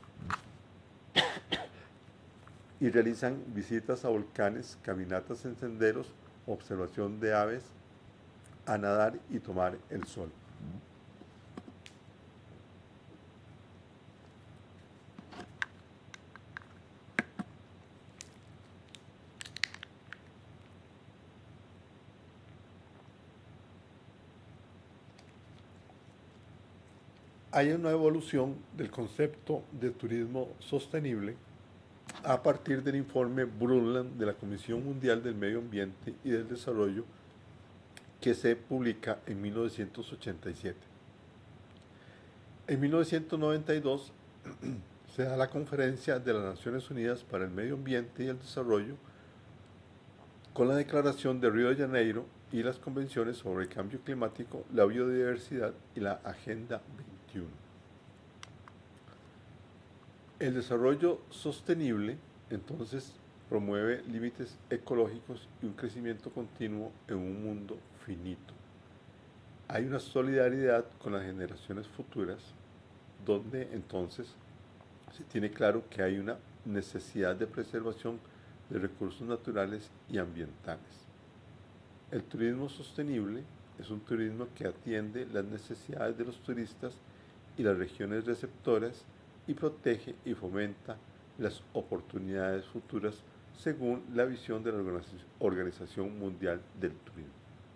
y realizan visitas a volcanes, caminatas en senderos, observación de aves, a nadar y tomar el sol. Hay una evolución del concepto de turismo sostenible a partir del informe Brundtland de la Comisión Mundial del Medio Ambiente y del Desarrollo, que se publica en 1987. En 1992 se da la Conferencia de las Naciones Unidas para el Medio Ambiente y el Desarrollo, con la Declaración de Río de Janeiro y las convenciones sobre el cambio climático, la biodiversidad y la Agenda 21. El desarrollo sostenible, entonces, promueve límites ecológicos y un crecimiento continuo en un mundo finito. Hay una solidaridad con las generaciones futuras, donde entonces Se tiene claro que hay una necesidad de preservación de recursos naturales y ambientales. El turismo sostenible es un turismo que atiende las necesidades de los turistas y las regiones receptoras y protege y fomenta las oportunidades futuras según la visión de la Organización Mundial del Turismo.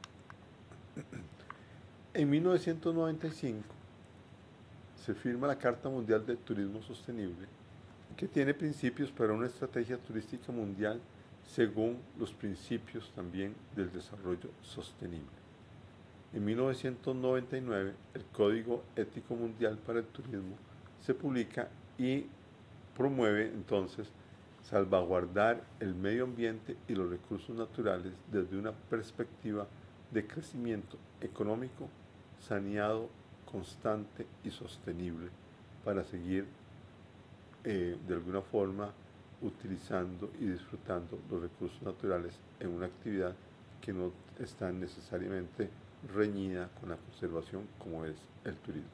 En 1995 se firma la Carta Mundial del Turismo Sostenible, que tiene principios para una estrategia turística mundial según los principios también del desarrollo sostenible. En 1999, el Código Ético Mundial para el Turismo se publica y promueve entonces salvaguardar el medio ambiente y los recursos naturales desde una perspectiva de crecimiento económico, saneado, constante y sostenible para seguir de alguna forma utilizando y disfrutando los recursos naturales en una actividad que no está necesariamente reñida con la conservación como es el turismo.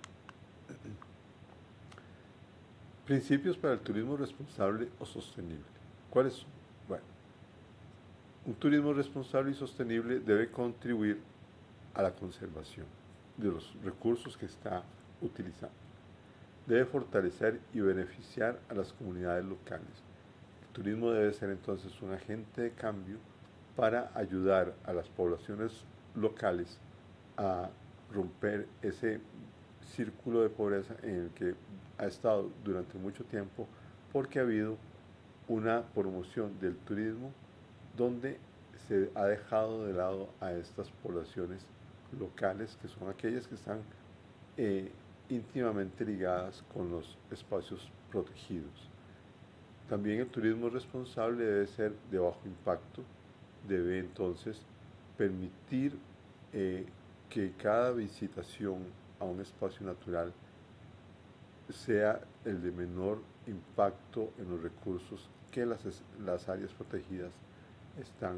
Principios para el turismo responsable o sostenible. ¿Cuáles son? Bueno, un turismo responsable y sostenible debe contribuir a la conservación de los recursos que está utilizando. Debe fortalecer y beneficiar a las comunidades locales. El turismo debe ser entonces un agente de cambio para ayudar a las poblaciones locales a romper ese círculo de pobreza en el que ha estado durante mucho tiempo, porque ha habido una promoción del turismo donde se ha dejado de lado a estas poblaciones locales, que son aquellas que están íntimamente ligadas con los espacios protegidos. También el turismo responsable debe ser de bajo impacto, debe entonces permitir que cada visitación a un espacio natural sea el de menor impacto en los recursos que las áreas protegidas están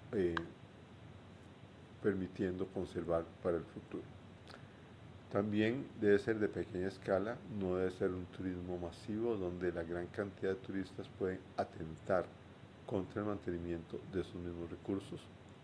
permitiendo conservar para el futuro. También debe ser de pequeña escala, no debe ser un turismo masivo donde la gran cantidad de turistas pueden atentar contra el mantenimiento de esos mismos recursos.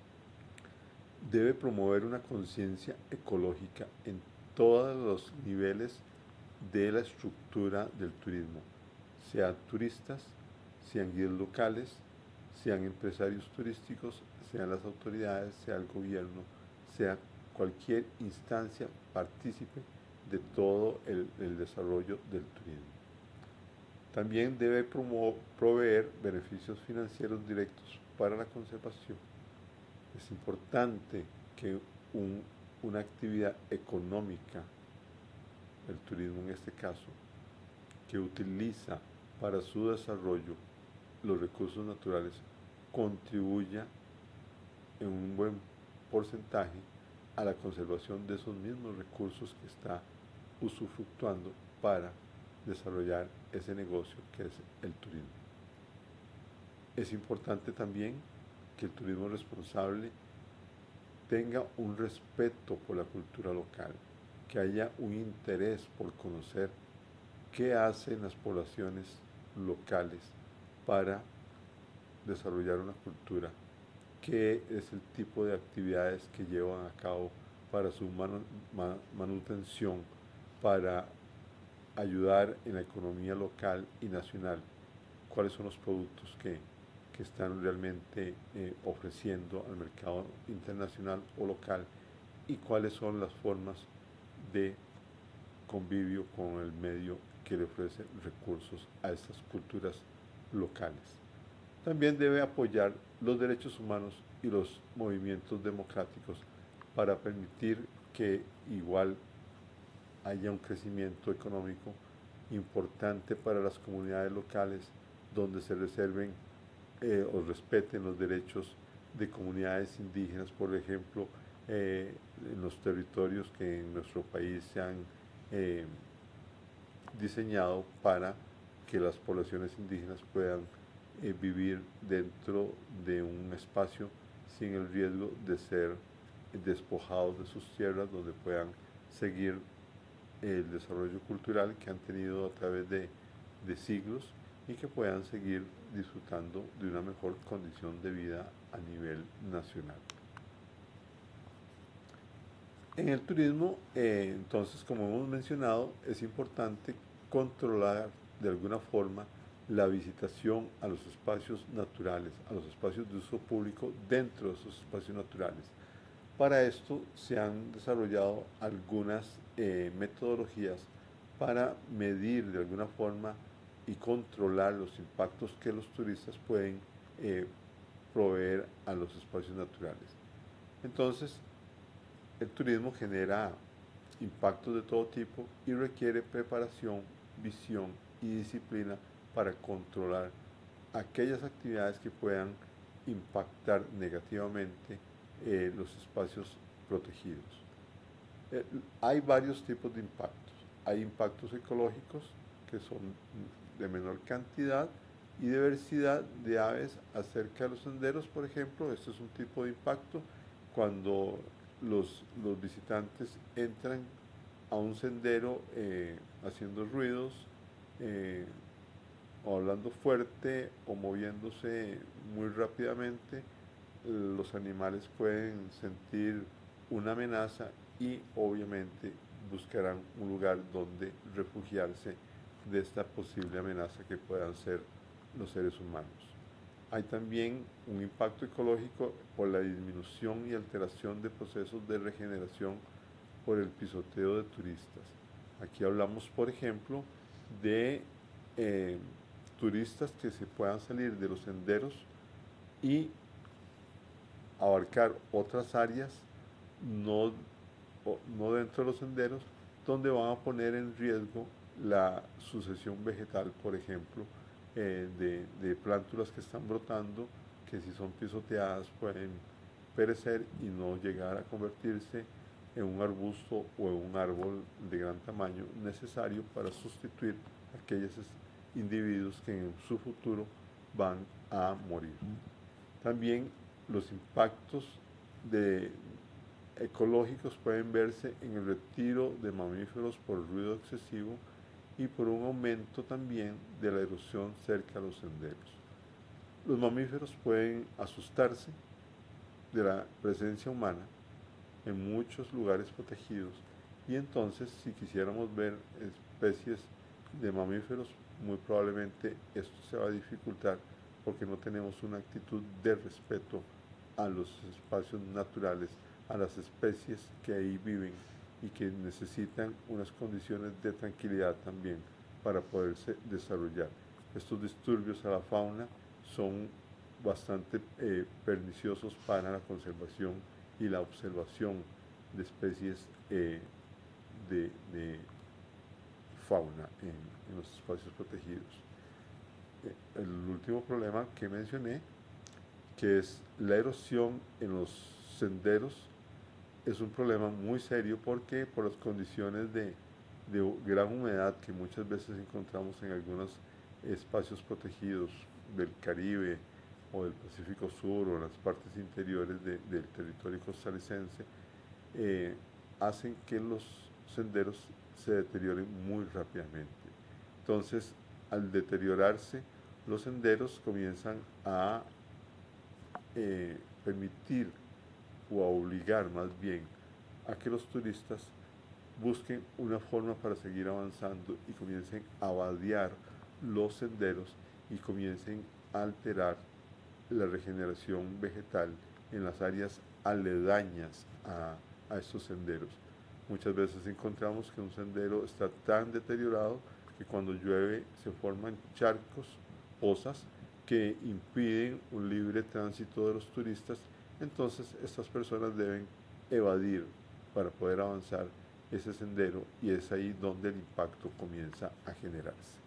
Debe promover una conciencia ecológica en todos los niveles de la estructura del turismo, sean turistas, sean guías locales, sean empresarios turísticos, sean las autoridades, sea el gobierno, sea cualquier instancia partícipe de todo el desarrollo del turismo. También debe proveer beneficios financieros directos para la conservación. Es importante que una actividad económica, el turismo en este caso, que utiliza para su desarrollo los recursos naturales, contribuya en un buen porcentaje a la conservación de esos mismos recursos que está usufructuando para desarrollar ese negocio que es el turismo. Es importante también que el turismo responsable tenga un respeto por la cultura local, que haya un interés por conocer qué hacen las poblaciones locales para desarrollar una cultura, qué es el tipo de actividades que llevan a cabo para su manutención, para ayudar en la economía local y nacional, cuáles son los productos que están realmente ofreciendo al mercado internacional o local y cuáles son las formas de convivio con el medio que le ofrece recursos a estas culturas locales. También debe apoyar los derechos humanos y los movimientos democráticos para permitir que igual haya un crecimiento económico importante para las comunidades locales donde se reserven o respeten los derechos de comunidades indígenas, por ejemplo, en los territorios que en nuestro país se han diseñado para que las poblaciones indígenas puedan vivir dentro de un espacio sin el riesgo de ser despojados de sus tierras, donde puedan seguir el desarrollo cultural que han tenido a través de de siglos y que puedan seguir disfrutando de una mejor condición de vida a nivel nacional. En el turismo, entonces, como hemos mencionado, es importante controlar de alguna forma la visitación a los espacios naturales, a los espacios de uso público dentro de esos espacios naturales. Para esto se han desarrollado algunas metodologías para medir de alguna forma y controlar los impactos que los turistas pueden proveer a los espacios naturales. Entonces, el turismo genera impactos de todo tipo y requiere preparación, visión y disciplina para controlar aquellas actividades que puedan impactar negativamente los espacios protegidos. Hay varios tipos de impactos. Hay impactos ecológicos que son de menor cantidad y diversidad de aves acerca de los senderos, por ejemplo. Este es un tipo de impacto cuando los visitantes entran a un sendero haciendo ruidos, o hablando fuerte o moviéndose muy rápidamente. Los animales pueden sentir una amenaza y obviamente buscarán un lugar donde refugiarse de esta posible amenaza que puedan ser los seres humanos. Hay también un impacto ecológico por la disminución y alteración de procesos de regeneración por el pisoteo de turistas. Aquí hablamos, por ejemplo, de turistas que se puedan salir de los senderos y abarcar otras áreas no dentro de los senderos, donde van a poner en riesgo la sucesión vegetal, por ejemplo, de plántulas que están brotando, que si son pisoteadas pueden perecer y no llegar a convertirse en un arbusto o en un árbol de gran tamaño necesario para sustituir a aquellos individuos que en su futuro van a morir. También los impactos ecológicos pueden verse en el retiro de mamíferos por ruido excesivo y por un aumento también de la erosión cerca de los senderos. Los mamíferos pueden asustarse de la presencia humana en muchos lugares protegidos y entonces si quisiéramos ver especies de mamíferos, muy probablemente esto se va a dificultar porque no tenemos una actitud de respeto a los espacios naturales, a las especies que ahí viven y que necesitan unas condiciones de tranquilidad también para poderse desarrollar. Estos disturbios a la fauna son bastante perniciosos para la conservación y la observación de especies de fauna en los espacios protegidos. El último problema que mencioné, que es la erosión en los senderos, es un problema muy serio porque por las condiciones de gran humedad que muchas veces encontramos en algunos espacios protegidos del Caribe o del Pacífico Sur o en las partes interiores del territorio costarricense, hacen que los senderos se deterioren muy rápidamente. Entonces, al deteriorarse, los senderos comienzan a permitir o a obligar más bien a que los turistas busquen una forma para seguir avanzando y comiencen a vadear los senderos y comiencen a alterar la regeneración vegetal en las áreas aledañas a estos senderos. Muchas veces encontramos que un sendero está tan deteriorado que cuando llueve se forman charcos, pozas, que impiden un libre tránsito de los turistas. Entonces estas personas deben evadir para poder avanzar ese sendero y es ahí donde el impacto comienza a generarse.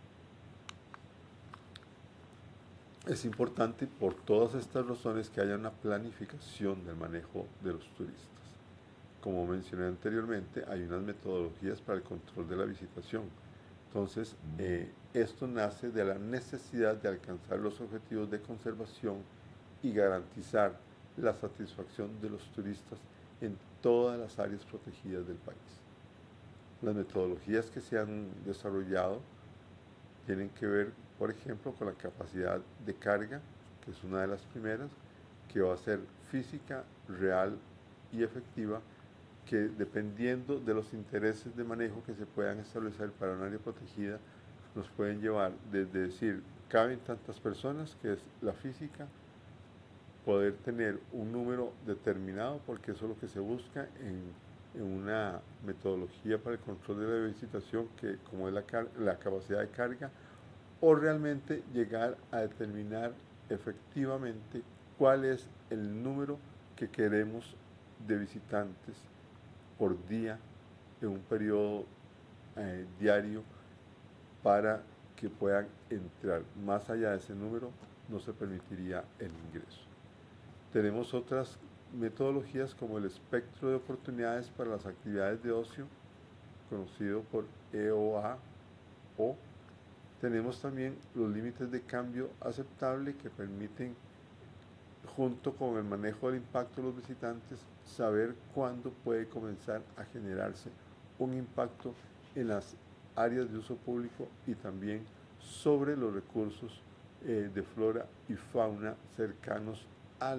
Es importante por todas estas razones que haya una planificación del manejo de los turistas. Como mencioné anteriormente, hay unas metodologías para el control de la visitación. Entonces, esto nace de la necesidad de alcanzar los objetivos de conservación y garantizar la satisfacción de los turistas en todas las áreas protegidas del país. Las metodologías que se han desarrollado tienen que ver, por ejemplo, con la capacidad de carga, que es una de las primeras, que va a ser física, real y efectiva, que dependiendo de los intereses de manejo que se puedan establecer para un área protegida, nos pueden llevar desde decir, caben tantas personas, que es la física, poder tener un número determinado, porque eso es lo que se busca en una metodología para el control de la visitación, que como es la capacidad de carga, o realmente llegar a determinar efectivamente cuál es el número que queremos de visitantes por día en un periodo diario para que puedan entrar. Más allá de ese número no se permitiría el ingreso. Tenemos otras metodologías como el espectro de oportunidades para las actividades de ocio, conocido por EOA, o tenemos también los límites de cambio aceptable que permiten, junto con el manejo del impacto de los visitantes, saber cuándo puede comenzar a generarse un impacto en las áreas de uso público y también sobre los recursos de flora y fauna cercanos a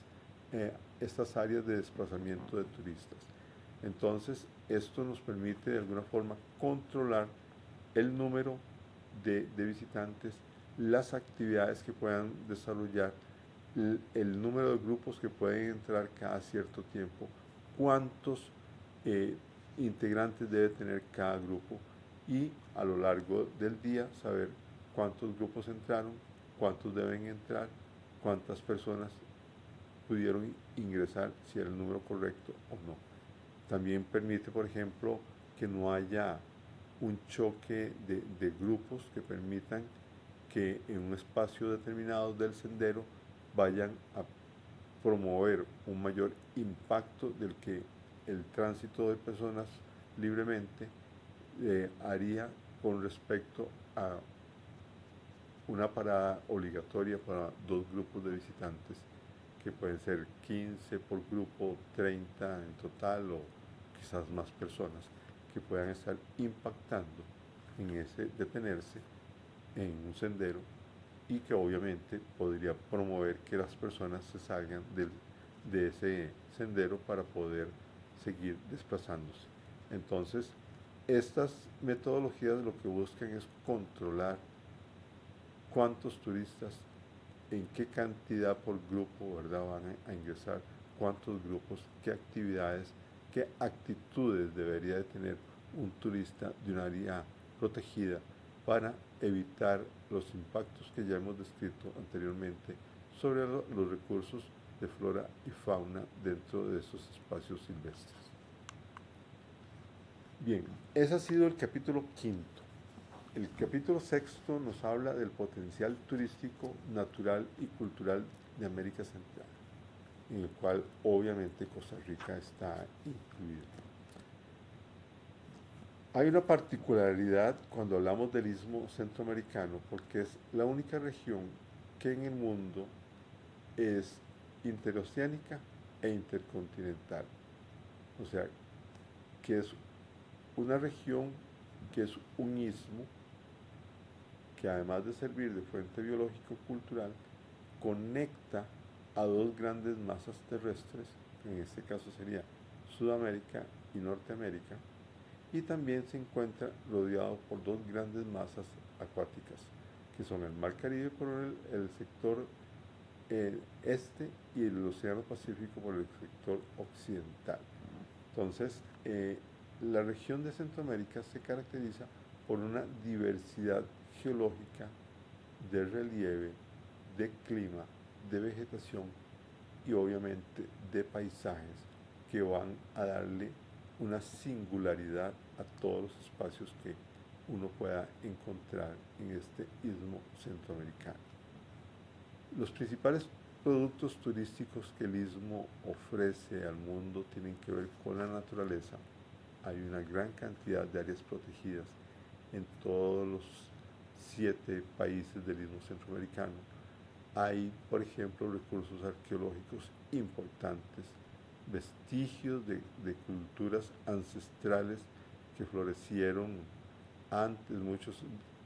estas áreas de desplazamiento de turistas. Entonces, esto nos permite de alguna forma controlar el número de visitantes, las actividades que puedan desarrollar, el número de grupos que pueden entrar cada cierto tiempo, cuántos integrantes debe tener cada grupo, y a lo largo del día saber cuántos grupos entraron, cuántos deben entrar, cuántas personas pudieron ingresar, si era el número correcto o no. También permite, por ejemplo, que no haya un choque de grupos que permitan que en un espacio determinado del sendero vayan a promover un mayor impacto del que el tránsito de personas libremente haría con respecto a una parada obligatoria para dos grupos de visitantes, que pueden ser 15 por grupo, 30 en total, o quizás más personas que puedan estar impactando en ese detenerse en un sendero, y que obviamente podría promover que las personas se salgan de ese sendero para poder seguir desplazándose. Entonces, estas metodologías lo que buscan es controlar cuántos turistas, en qué cantidad por grupo, ¿verdad?, van a ingresar, cuántos grupos, qué actividades, qué actitudes debería de tener un turista de un área protegida para evitar los impactos que ya hemos descrito anteriormente sobre los recursos de flora y fauna dentro de esos espacios silvestres. Bien, ese ha sido el capítulo quinto. El capítulo sexto nos habla del potencial turístico, natural y cultural de América Central, en el cual obviamente Costa Rica está incluido. Hay una particularidad cuando hablamos del Istmo Centroamericano, porque es la única región que en el mundo es interoceánica e intercontinental. O sea, que es una región que es un istmo que, además de servir de fuente biológico-cultural, conecta a dos grandes masas terrestres, en este caso sería Sudamérica y Norteamérica, y también se encuentra rodeado por dos grandes masas acuáticas, que son el Mar Caribe por el sector este y el Océano Pacífico por el sector occidental. Entonces, la región de Centroamérica se caracteriza por una diversidad geológica, de relieve, de clima, de vegetación y obviamente de paisajes que van a darle una singularidad a todos los espacios que uno pueda encontrar en este istmo centroamericano. Los principales productos turísticos que el istmo ofrece al mundo tienen que ver con la naturaleza. Hay una gran cantidad de áreas protegidas en todos los 7 países del istmo centroamericano. Hay, por ejemplo, recursos arqueológicos importantes, vestigios de culturas ancestrales que florecieron antes, muchos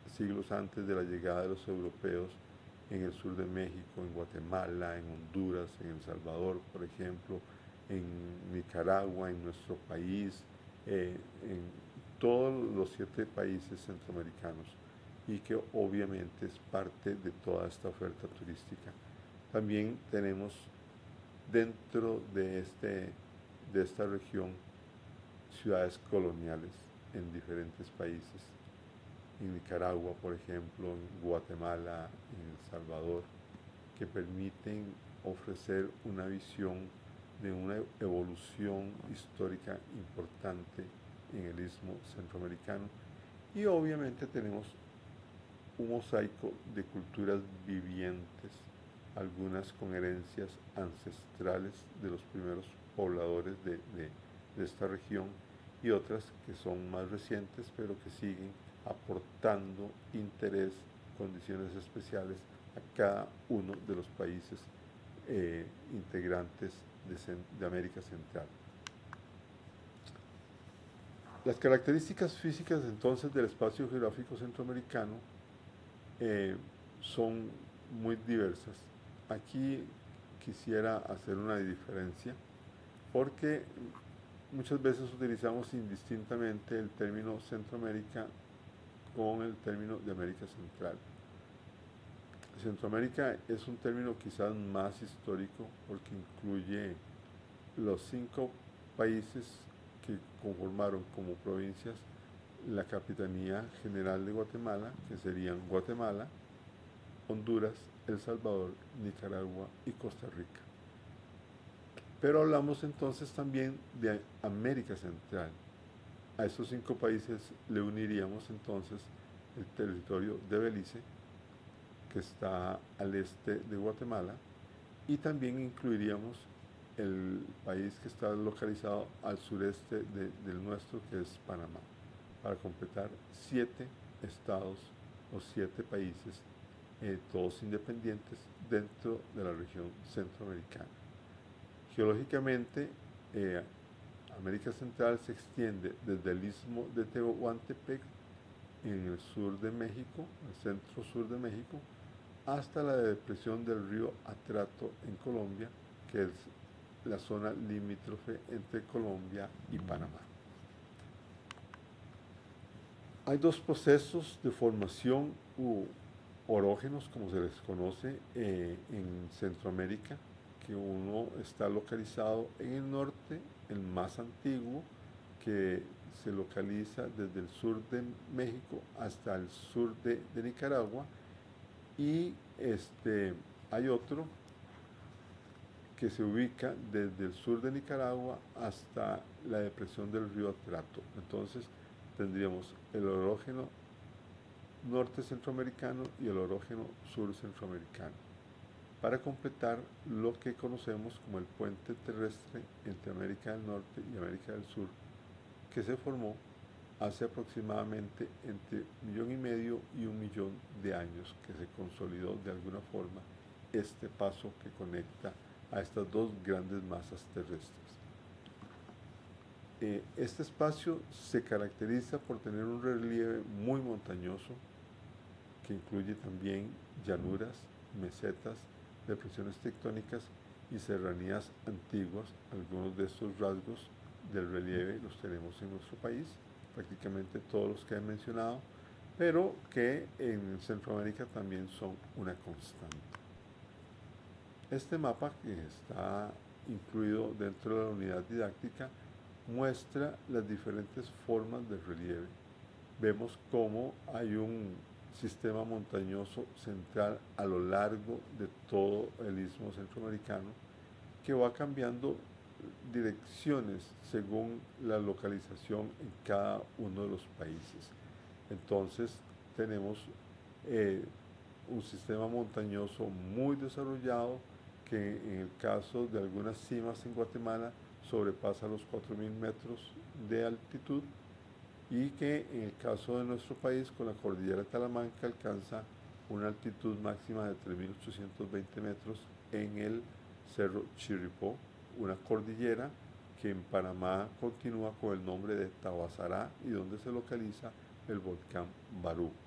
siglos antes de la llegada de los europeos en el sur de México, en Guatemala, en Honduras, en El Salvador, por ejemplo, en Nicaragua, en nuestro país, en todos los 7 países centroamericanos, y que obviamente es parte de toda esta oferta turística. También tenemos dentro de esta región ciudades coloniales en diferentes países, en Nicaragua, por ejemplo, en Guatemala, en El Salvador, que permiten ofrecer una visión de una evolución histórica importante en el istmo centroamericano. Y obviamente tenemos un mosaico de culturas vivientes, algunas con herencias ancestrales de los primeros pobladores de esta región, y otras que son más recientes, pero que siguen aportando interés, condiciones especiales a cada uno de los países integrantes de América Central. Las características físicas entonces del espacio geográfico centroamericano son muy diversas. Aquí quisiera hacer una diferencia porque muchas veces utilizamos indistintamente el término Centroamérica con el término de América Central. Centroamérica es un término quizás más histórico porque incluye los 5 países que conformaron como provincias la Capitanía General de Guatemala, que serían Guatemala, Honduras, El Salvador, Nicaragua y Costa Rica. Pero hablamos entonces también de América Central. A esos 5 países le uniríamos entonces el territorio de Belice, que está al este de Guatemala, y también incluiríamos el país que está localizado al sureste del nuestro, que es Panamá, para completar 7 estados o 7 países, todos independientes dentro de la región centroamericana. Geológicamente, América Central se extiende desde el istmo de Tehuantepec en el sur de México, el centro sur de México, hasta la depresión del río Atrato en Colombia, que es la zona limítrofe entre Colombia y Panamá. Hay 2 procesos de formación u orógenos, como se les conoce, en Centroamérica, que uno está localizado en el norte, el más antiguo, que se localiza desde el sur de México hasta el sur de Nicaragua, y hay otro que se ubica desde el sur de Nicaragua hasta la depresión del río Atrato. Entonces tendríamos el orógeno norte centroamericano y el orógeno sur centroamericano, para completar lo que conocemos como el puente terrestre entre América del Norte y América del Sur, que se formó hace aproximadamente entre 1,5 millones y 1 millón de años, que se consolidó de alguna forma este paso que conecta a estas 2 grandes masas terrestres. Este espacio se caracteriza por tener un relieve muy montañoso, que incluye también llanuras, mesetas, depresiones tectónicas y serranías antiguas. Algunos de estos rasgos del relieve los tenemos en nuestro país, prácticamente todos los que he mencionado, pero que en Centroamérica también son una constante. Este mapa, que está incluido dentro de la unidad didáctica, muestra las diferentes formas de relieve. Vemos cómo hay un sistema montañoso central a lo largo de todo el istmo centroamericano, que va cambiando direcciones según la localización en cada uno de los países. Entonces tenemos un sistema montañoso muy desarrollado, que en el caso de algunas cimas en Guatemala sobrepasa los 4.000 metros de altitud, y que en el caso de nuestro país, con la cordillera de Talamanca, alcanza una altitud máxima de 3.820 metros en el Cerro Chirripó, una cordillera que en Panamá continúa con el nombre de Tabasará y donde se localiza el volcán Barú.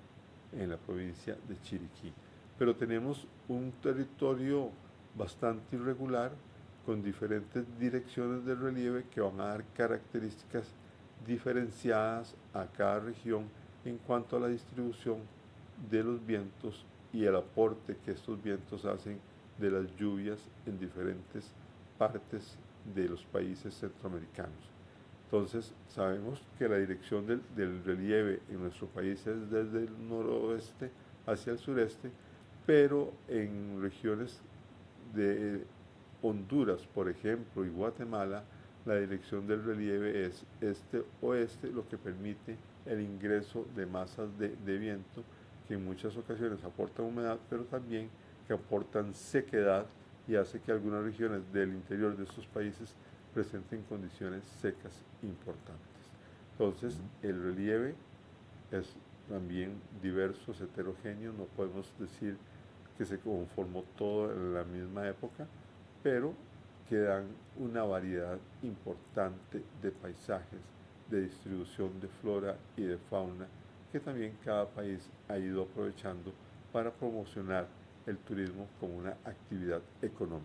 en la provincia de Chiriquí. Pero tenemos un territorio bastante irregular, con diferentes direcciones de relieve que van a dar características diferenciadas a cada región en cuanto a la distribución de los vientos y el aporte que estos vientos hacen de las lluvias en diferentes partes de los países centroamericanos. Entonces, sabemos que la dirección del relieve en nuestro país es desde el noroeste hacia el sureste, pero en regiones de Honduras, por ejemplo, y Guatemala, la dirección del relieve es este-oeste, lo que permite el ingreso de masas de viento que en muchas ocasiones aportan humedad, pero también que aportan sequedad y hace que algunas regiones del interior de estos países presenten condiciones secas importantes. Entonces, el relieve es también diverso, es heterogéneo, no podemos decir que se conformó todo en la misma época, pero que dan una variedad importante de paisajes, de distribución de flora y de fauna, que también cada país ha ido aprovechando para promocionar el turismo como una actividad económica.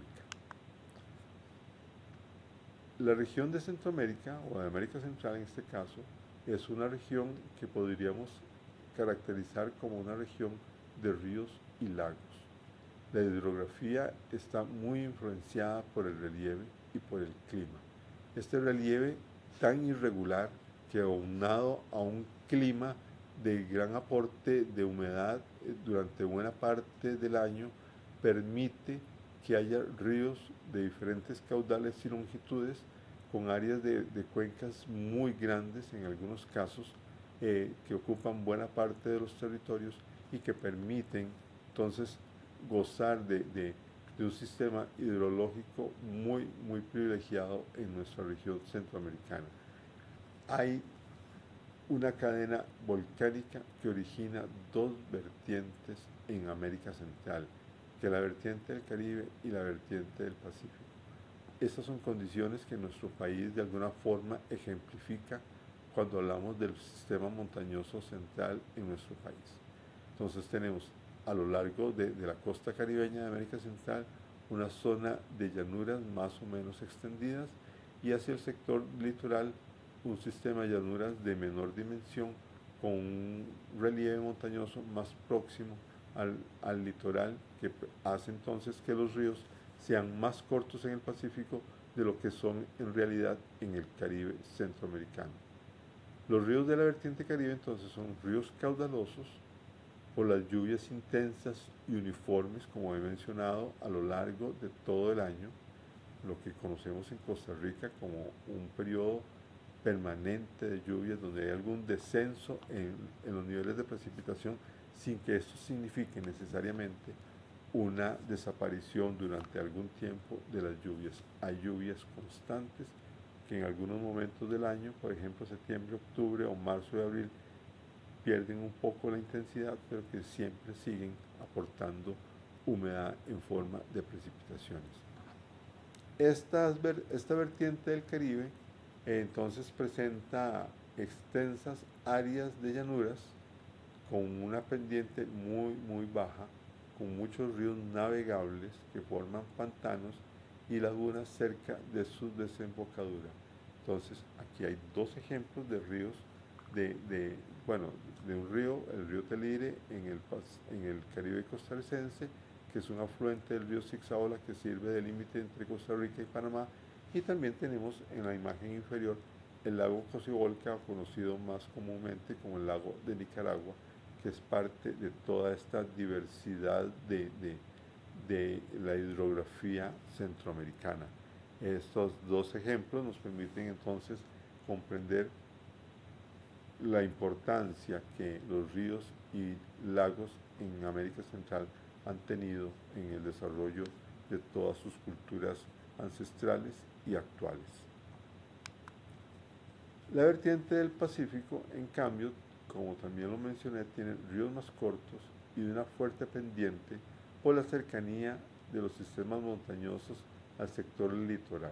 La región de Centroamérica, o de América Central en este caso, es una región que podríamos caracterizar como una región de ríos y lagos. La hidrografía está muy influenciada por el relieve y por el clima. Este relieve tan irregular que aunado a un clima de gran aporte de humedad durante buena parte del año, permite que haya ríos de diferentes caudales y longitudes con áreas de cuencas muy grandes en algunos casos que ocupan buena parte de los territorios y que permiten entonces gozar de un sistema hidrológico muy privilegiado en nuestra región centroamericana. Hay una cadena volcánica que origina dos vertientes en América Central, que es la vertiente del Caribe y la vertiente del Pacífico. Estas son condiciones que nuestro país de alguna forma ejemplifica cuando hablamos del sistema montañoso central en nuestro país. Entonces tenemos a lo largo de la costa caribeña de América Central una zona de llanuras más o menos extendidas y hacia el sector litoral un sistema de llanuras de menor dimensión con un relieve montañoso más próximo al litoral, que hace entonces que los ríos sean más cortos en el Pacífico de lo que son en realidad en el Caribe centroamericano. Los ríos de la vertiente Caribe entonces son ríos caudalosos por las lluvias intensas y uniformes, como he mencionado, a lo largo de todo el año, lo que conocemos en Costa Rica como un periodo permanente de lluvias donde hay algún descenso en los niveles de precipitación sin que esto signifique necesariamente una desaparición durante algún tiempo de las lluvias. Hay lluvias constantes que en algunos momentos del año, por ejemplo septiembre, octubre o marzo y abril, pierden un poco la intensidad, pero que siempre siguen aportando humedad en forma de precipitaciones. Esta vertiente del Caribe entonces presenta extensas áreas de llanuras con una pendiente muy baja, con muchos ríos navegables que forman pantanos y lagunas cerca de su desembocadura. Entonces, aquí hay dos ejemplos de ríos, de un río, el río Telire en el Caribe costarricense, que es un afluente del río Zixaola que sirve de límite entre Costa Rica y Panamá, y también tenemos en la imagen inferior el lago Cocibolca, conocido más comúnmente como el lago de Nicaragua, que es parte de toda esta diversidad de la hidrografía centroamericana. Estos dos ejemplos nos permiten entonces comprender la importancia que los ríos y lagos en América Central han tenido en el desarrollo de todas sus culturas ancestrales y actuales. La vertiente del Pacífico, en cambio, como también lo mencioné, tiene ríos más cortos y una fuerte pendiente por la cercanía de los sistemas montañosos al sector litoral.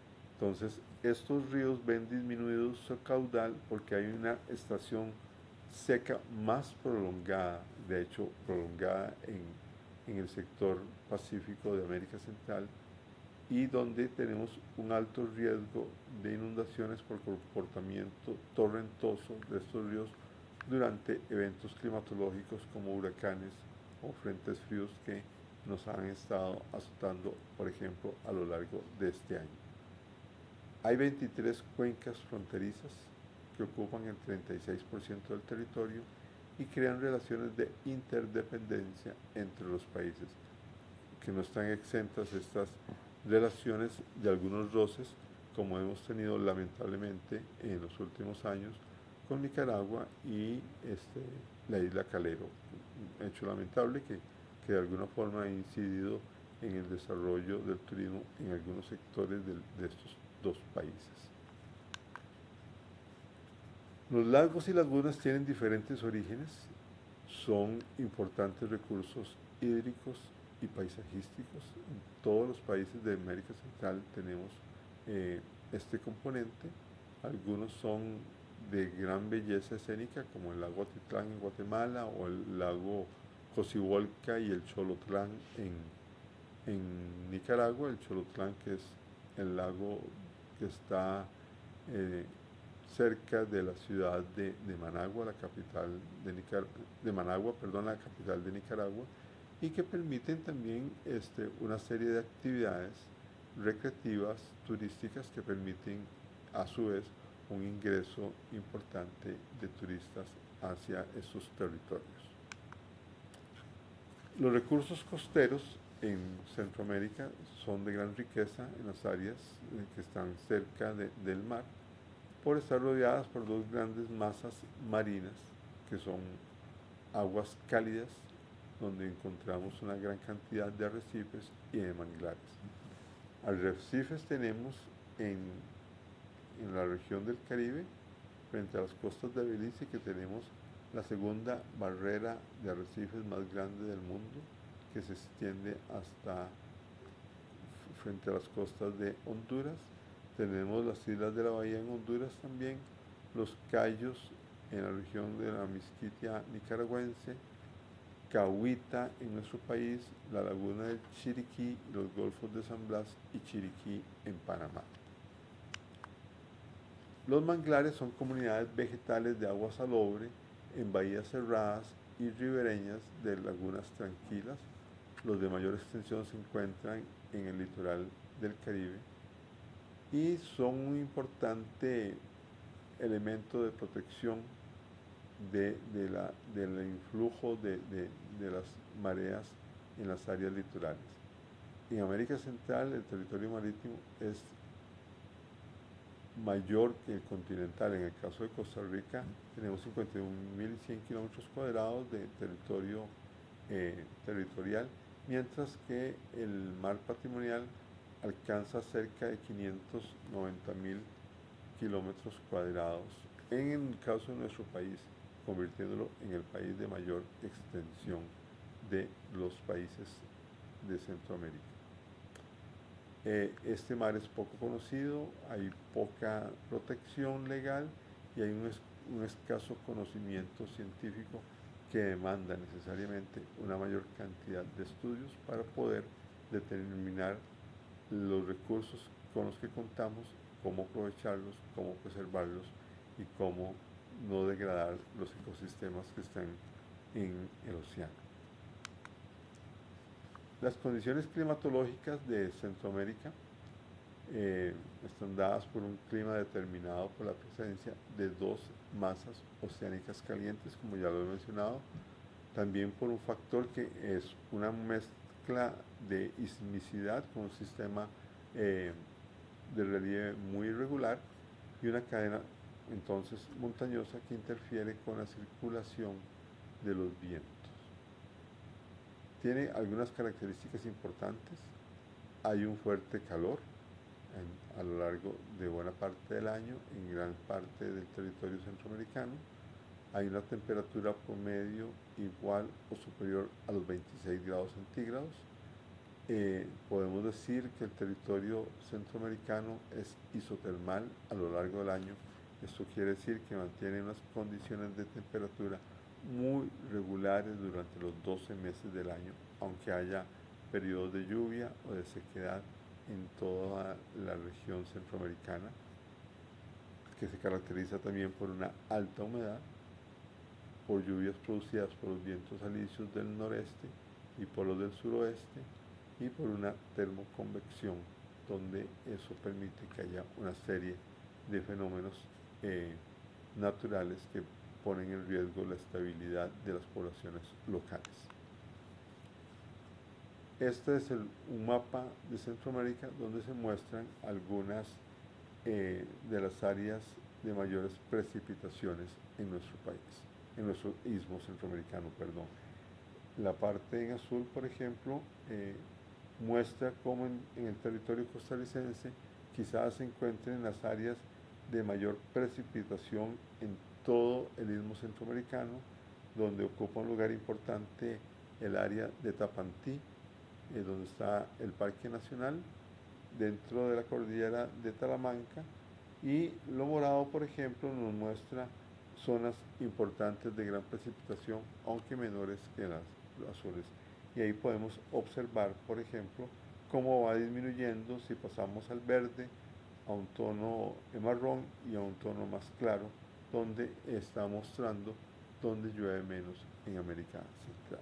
Entonces, estos ríos ven disminuido su caudal porque hay una estación seca más prolongada, de hecho prolongada en el sector pacífico de América Central, y donde tenemos un alto riesgo de inundaciones por comportamiento torrentoso de estos ríos durante eventos climatológicos como huracanes o frentes fríos que nos han estado azotando, por ejemplo, a lo largo de este año. Hay 23 cuencas fronterizas que ocupan el 36% del territorio y crean relaciones de interdependencia entre los países, que no están exentas estas relaciones de algunos roces, como hemos tenido lamentablemente en los últimos años con Nicaragua y la isla Calero, un hecho lamentable que de alguna forma ha incidido en el desarrollo del turismo en algunos sectores de estos dos países. Los lagos y lagunas tienen diferentes orígenes, son importantes recursos hídricos y paisajísticos. En todos los países de América Central tenemos este componente. Algunos son de gran belleza escénica, como el lago Atitlán en Guatemala o el lago Cocibolca y el Cholotlán en Nicaragua. El Cholotlán, que es el lago que está cerca de la ciudad de Managua, la capital de Managua, perdón, la capital de Nicaragua, y que permiten también una serie de actividades recreativas, turísticas, que permiten a su vez un ingreso importante de turistas hacia esos territorios. Los recursos costeros en Centroamérica son de gran riqueza en las áreas que están cerca del mar, por estar rodeadas por dos grandes masas marinas, que son aguas cálidas, donde encontramos una gran cantidad de arrecifes y de manglares. Arrecifes tenemos en la región del Caribe, frente a las costas de Belice, que tenemos la segunda barrera de arrecifes más grande del mundo, que se extiende hasta frente a las costas de Honduras. Tenemos las islas de la bahía en Honduras también, los cayos en la región de la Mixquitia nicaragüense, Cahuita en nuestro país, la laguna del Chiriquí, los golfos de San Blas y Chiriquí en Panamá. Los manglares son comunidades vegetales de agua salobre en bahías cerradas y ribereñas de lagunas tranquilas. Los de mayor extensión se encuentran en el litoral del Caribe y son un importante elemento de protección del influjo de las mareas en las áreas litorales. En América Central el territorio marítimo es mayor que el continental. En el caso de Costa Rica tenemos 51.100 kilómetros cuadrados de territorio territorial, mientras que el mar patrimonial alcanza cerca de 590.000 kilómetros cuadrados en el caso de nuestro país, convirtiéndolo en el país de mayor extensión de los países de Centroamérica. Este mar es poco conocido, hay poca protección legal y hay un escaso conocimiento científico que demanda necesariamente una mayor cantidad de estudios para poder determinar los recursos con los que contamos, cómo aprovecharlos, cómo preservarlos y cómo no degradar los ecosistemas que están en el océano. Las condiciones climatológicas de Centroamérica están dadas por un clima determinado por la presencia de dos masas oceánicas calientes, como ya lo he mencionado, también por un factor que es una mezcla de sismicidad con un sistema de relieve muy irregular y una cadena entonces montañosa que interfiere con la circulación de los vientos. Tiene algunas características importantes. Hay un fuerte calor a lo largo de buena parte del año en gran parte del territorio centroamericano. Hay una temperatura promedio igual o superior a los 26 grados centígrados. Podemos decir que el territorio centroamericano es isotermal a lo largo del año Esto quiere decir que mantiene unas condiciones de temperatura muy regulares durante los 12 meses del año, aunque haya periodos de lluvia o de sequedad en toda la región centroamericana, que se caracteriza también por una alta humedad, por lluvias producidas por los vientos alisios del noreste y por los del suroeste, y por una termoconvección, donde eso permite que haya una serie de fenómenos naturales que ponen en riesgo la estabilidad de las poblaciones locales. Este es un mapa de Centroamérica donde se muestran algunas de las áreas de mayores precipitaciones en nuestro país, en nuestro istmo centroamericano, perdón. La parte en azul, por ejemplo, muestra cómo en el territorio costarricense quizás se encuentren las áreas de mayor precipitación en todo el istmo centroamericano, donde ocupa un lugar importante el área de Tapantí, donde está el Parque Nacional, dentro de la cordillera de Talamanca, y lo morado, por ejemplo, nos muestra zonas importantes de gran precipitación, aunque menores que las azules. Y ahí podemos observar, por ejemplo, cómo va disminuyendo si pasamos al verde, a un tono marrón y a un tono más claro, donde está mostrando donde llueve menos en América Central.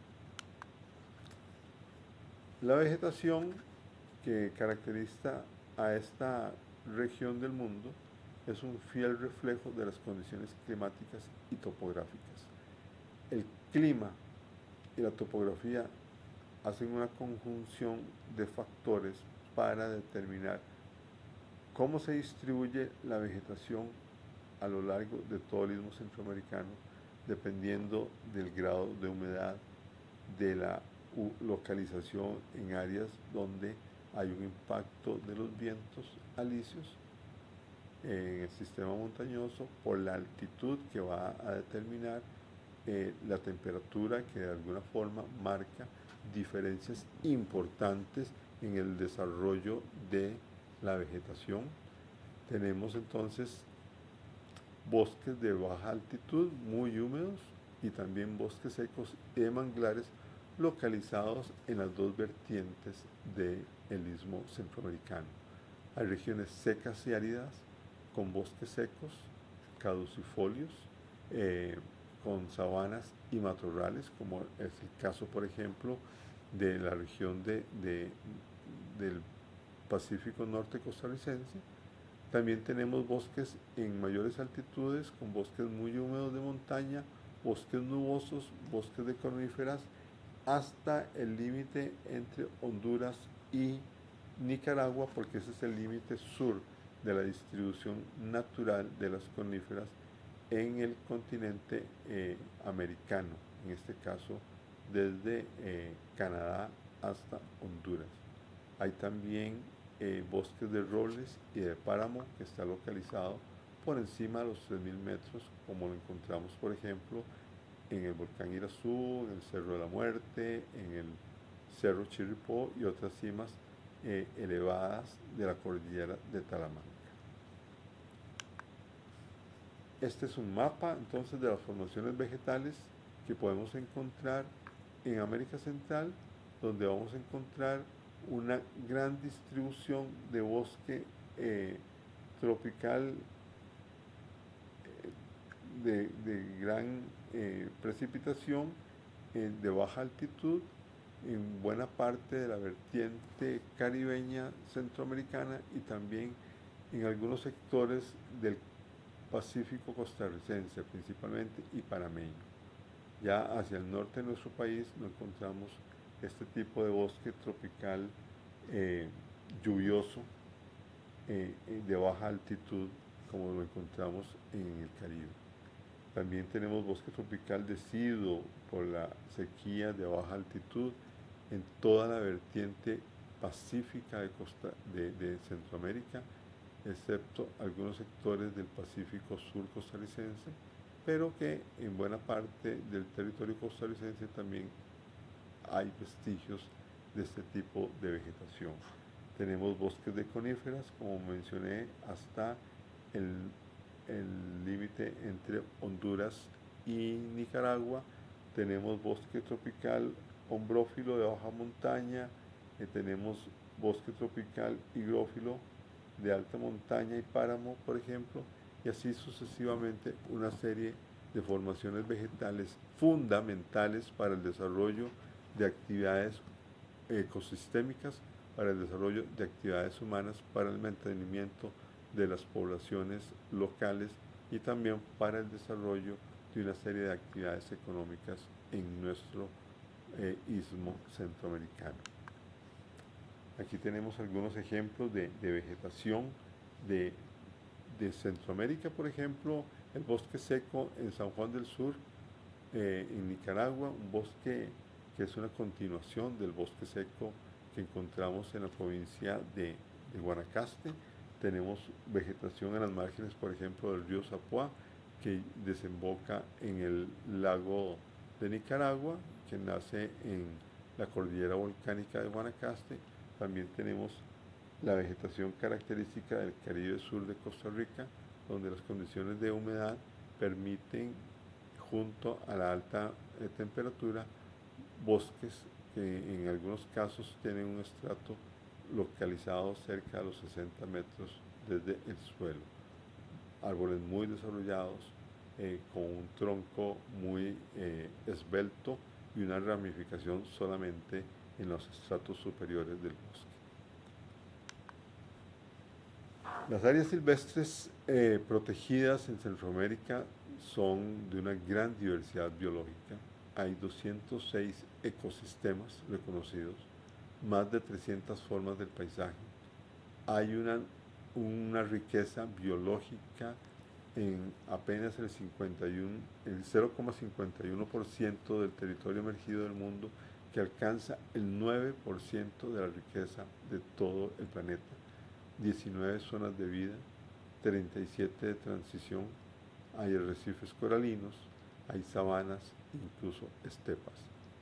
La vegetación que caracteriza a esta región del mundo es un fiel reflejo de las condiciones climáticas y topográficas. El clima y la topografía hacen una conjunción de factores para determinar cómo se distribuye la vegetación a lo largo de todo el istmo centroamericano, dependiendo del grado de humedad, de la localización en áreas donde hay un impacto de los vientos alisios en el sistema montañoso, por la altitud que va a determinar la temperatura, que de alguna forma marca diferencias importantes en el desarrollo de la vegetación. Tenemos entonces bosques de baja altitud muy húmedos y también bosques secos de manglares localizados en las dos vertientes del istmo centroamericano. Hay regiones secas y áridas con bosques secos, caducifolios, con sabanas y matorrales, como es el caso, por ejemplo, de la región del Pacífico Norte costarricense. También tenemos bosques en mayores altitudes, con bosques muy húmedos de montaña, bosques nubosos, bosques de coníferas, hasta el límite entre Honduras y Nicaragua, porque ese es el límite sur de la distribución natural de las coníferas en el continente americano, en este caso desde Canadá hasta Honduras. Hay también bosques de robles y de páramo que está localizado por encima de los 3.000 metros, como lo encontramos, por ejemplo, en el volcán Irazú, en el Cerro de la Muerte, en el Cerro Chirripó y otras cimas elevadas de la cordillera de Talamanca. Este es un mapa entonces de las formaciones vegetales que podemos encontrar en América Central, donde vamos a encontrar una gran distribución de bosque tropical de gran precipitación de baja altitud en buena parte de la vertiente caribeña centroamericana y también en algunos sectores del Pacífico costarricense principalmente y panameño. Ya hacia el norte de nuestro país no encontramos este tipo de bosque tropical lluvioso de baja altitud como lo encontramos en el Caribe. También tenemos bosque tropical deciduo por la sequía de baja altitud en toda la vertiente pacífica de Centroamérica, excepto algunos sectores del Pacífico Sur costarricense, pero que en buena parte del territorio costarricense también hay vestigios de este tipo de vegetación. Tenemos bosques de coníferas, como mencioné, hasta el el límite entre Honduras y Nicaragua. Tenemos bosque tropical ombrófilo de baja montaña, tenemos bosque tropical higrófilo de alta montaña y páramo, por ejemplo, y así sucesivamente una serie de formaciones vegetales fundamentales para el desarrollo de actividades ecosistémicas, para el desarrollo de actividades humanas, para el mantenimiento de las poblaciones locales y también para el desarrollo de una serie de actividades económicas en nuestro istmo centroamericano. Aquí tenemos algunos ejemplos de vegetación de Centroamérica, por ejemplo, el bosque seco en San Juan del Sur, en Nicaragua, un bosque que es una continuación del bosque seco que encontramos en la provincia de Guanacaste. Tenemos vegetación en las márgenes, por ejemplo, del río Zapuá, que desemboca en el lago de Nicaragua, que nace en la cordillera volcánica de Guanacaste. También tenemos la vegetación característica del Caribe Sur de Costa Rica, donde las condiciones de humedad permiten, junto a la alta temperatura, bosques que en algunos casos tienen un estrato localizado cerca de los 60 metros desde el suelo. Árboles muy desarrollados, con un tronco muy esbelto y una ramificación solamente en los estratos superiores del bosque. Las áreas silvestres protegidas en Centroamérica son de una gran diversidad biológica. Hay 206 ecosistemas reconocidos, más de 300 formas del paisaje. Hay una riqueza biológica en apenas el 0,51% del territorio emergido del mundo, que alcanza el 9% de la riqueza de todo el planeta. 19 zonas de vida, 37 de transición, hay arrecifes coralinos, hay sabanas, incluso estepas.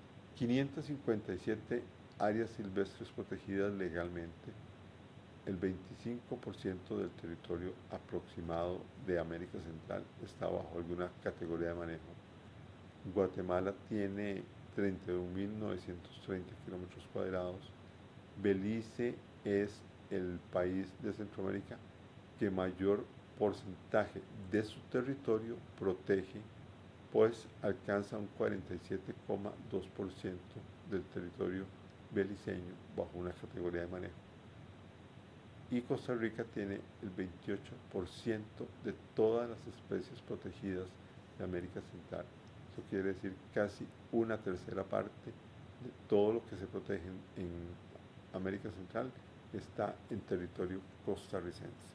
557 áreas silvestres protegidas legalmente, el 25% del territorio aproximado de América Central está bajo alguna categoría de manejo. Guatemala tiene 31.930 kilómetros cuadrados. Belice es el país de Centroamérica que mayor porcentaje de su territorio protege, pues alcanza un 47,2% del territorio beliceño bajo una categoría de manejo. Y Costa Rica tiene el 28% de todas las especies protegidas de América Central. Eso quiere decir casi una tercera parte de todo lo que se protege en América Central está en territorio costarricense.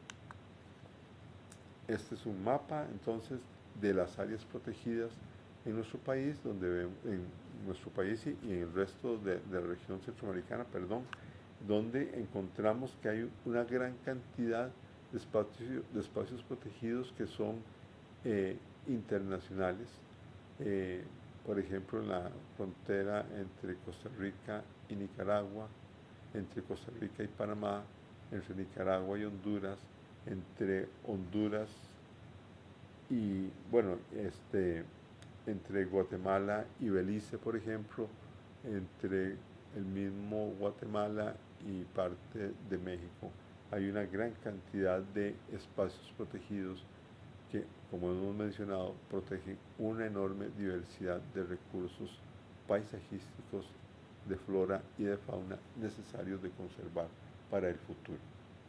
Este es un mapa entonces de las áreas protegidas en nuestro país, donde vemos, en nuestro país y en el resto de la región centroamericana, donde encontramos que hay una gran cantidad de espacios protegidos que son internacionales. Por ejemplo, en la frontera entre Costa Rica y Nicaragua, entre Costa Rica y Panamá, entre Nicaragua y Honduras, entre Honduras y, bueno, entre Guatemala y Belice, por ejemplo, entre el mismo Guatemala y parte de México. Hay una gran cantidad de espacios protegidos que, como hemos mencionado, protegen una enorme diversidad de recursos paisajísticos, de flora y de fauna necesarios de conservar para el futuro.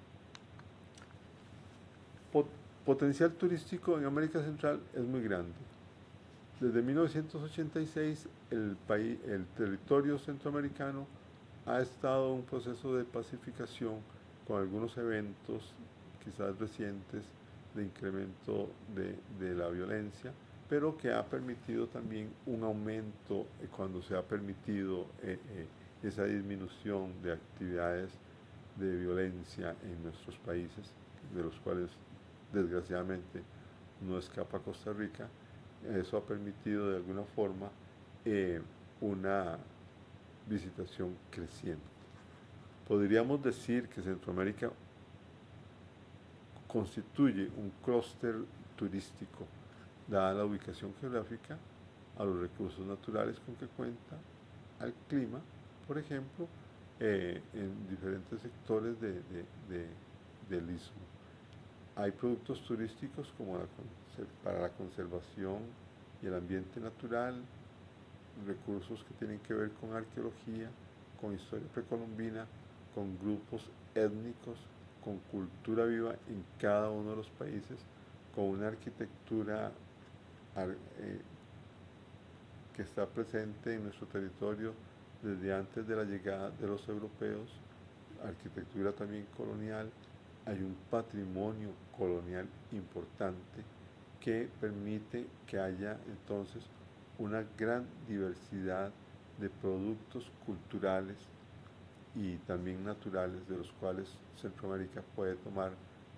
Potencial turístico en América Central es muy grande. Desde 1986 el territorio centroamericano ha estado en un proceso de pacificación con algunos eventos quizás recientes de incremento de la violencia, pero que ha permitido también un aumento cuando se ha permitido esa disminución de actividades de violencia en nuestros países, de los cuales desgraciadamente no escapa Costa Rica. Eso ha permitido de alguna forma una visitación creciente. Podríamos decir que Centroamérica constituye un clúster turístico, dada la ubicación geográfica, a los recursos naturales con que cuenta, al clima, por ejemplo, en diferentes sectores del istmo. Hay productos turísticos como para la conservación y el ambiente natural, recursos que tienen que ver con arqueología, con historia precolombina, con grupos étnicos, con cultura viva en cada uno de los países, con una arquitectura que está presente en nuestro territorio desde antes de la llegada de los europeos, arquitectura también colonial. Hay un patrimonio colonial importante que permite que haya entonces una gran diversidad de productos culturales y también naturales, de los cuales Centroamérica puede tomar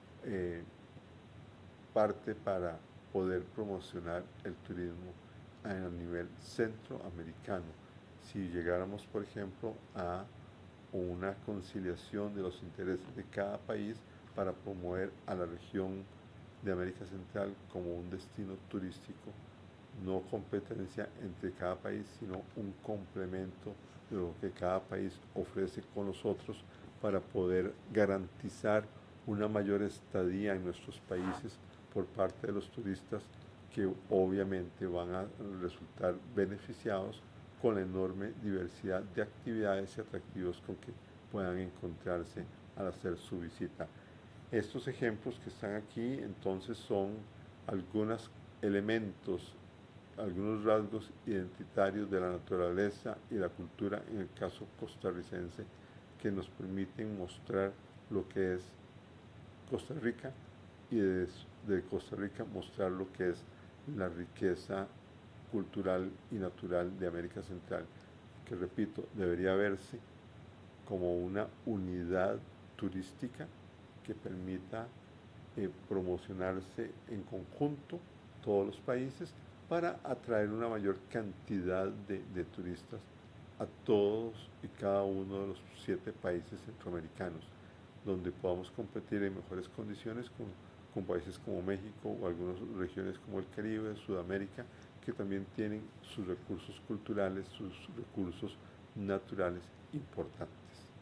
parte para poder promocionar el turismo a nivel centroamericano. Si llegáramos, por ejemplo, a una conciliación de los intereses de cada país para promover a la región de América Central como un destino turístico, no competencia entre cada país, sino un complemento de lo que cada país ofrece con los otros para poder garantizar una mayor estadía en nuestros países por parte de los turistas, que obviamente van a resultar beneficiados con la enorme diversidad de actividades y atractivos con que puedan encontrarse al hacer su visita. Estos ejemplos que están aquí entonces son algunos elementos, algunos rasgos identitarios de la naturaleza y la cultura, en el caso costarricense, que nos permiten mostrar lo que es Costa Rica y de Costa Rica mostrar lo que es la riqueza cultural y natural de América Central, que repito, debería verse como una unidad turística que permita promocionarse en conjunto todos los países para atraer una mayor cantidad de turistas a todos y cada uno de los 7 países centroamericanos, donde podamos competir en mejores condiciones con países como México o algunas regiones como el Caribe, Sudamérica, que también tienen sus recursos culturales, sus recursos naturales importantes.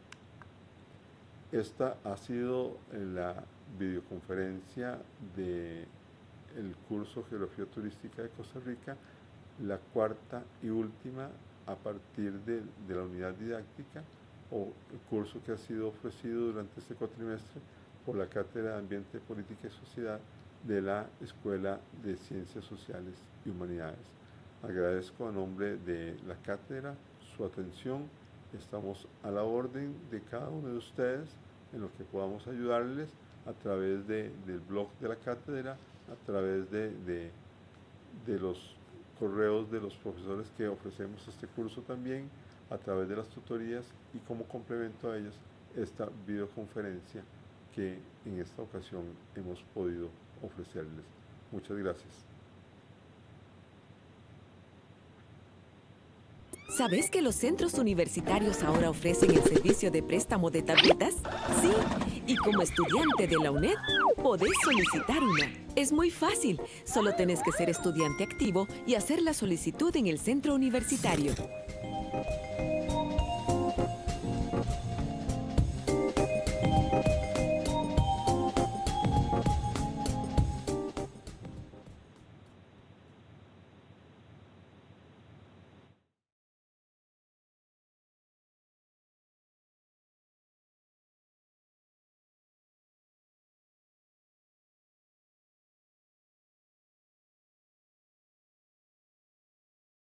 Esta ha sido la videoconferencia del curso Geografía Turística de Costa Rica, la cuarta y última a partir de la unidad didáctica o el curso que ha sido ofrecido durante este cuatrimestre por la Cátedra de Ambiente, Política y Sociedad de la Escuela de Ciencias Sociales y Humanidades. Agradezco a nombre de la cátedra su atención. Estamos a la orden de cada uno de ustedes en lo que podamos ayudarles a través del blog de la cátedra, a través de los correos de los profesores que ofrecemos este curso también, a través de las tutorías y como complemento a ellas esta videoconferencia que en esta ocasión hemos podido ofrecerles. Muchas gracias. ¿Sabes que los centros universitarios ahora ofrecen el servicio de préstamo de tabletas? Sí, y como estudiante de la UNED, podés solicitar una. Es muy fácil, solo tenés que ser estudiante activo y hacer la solicitud en el centro universitario.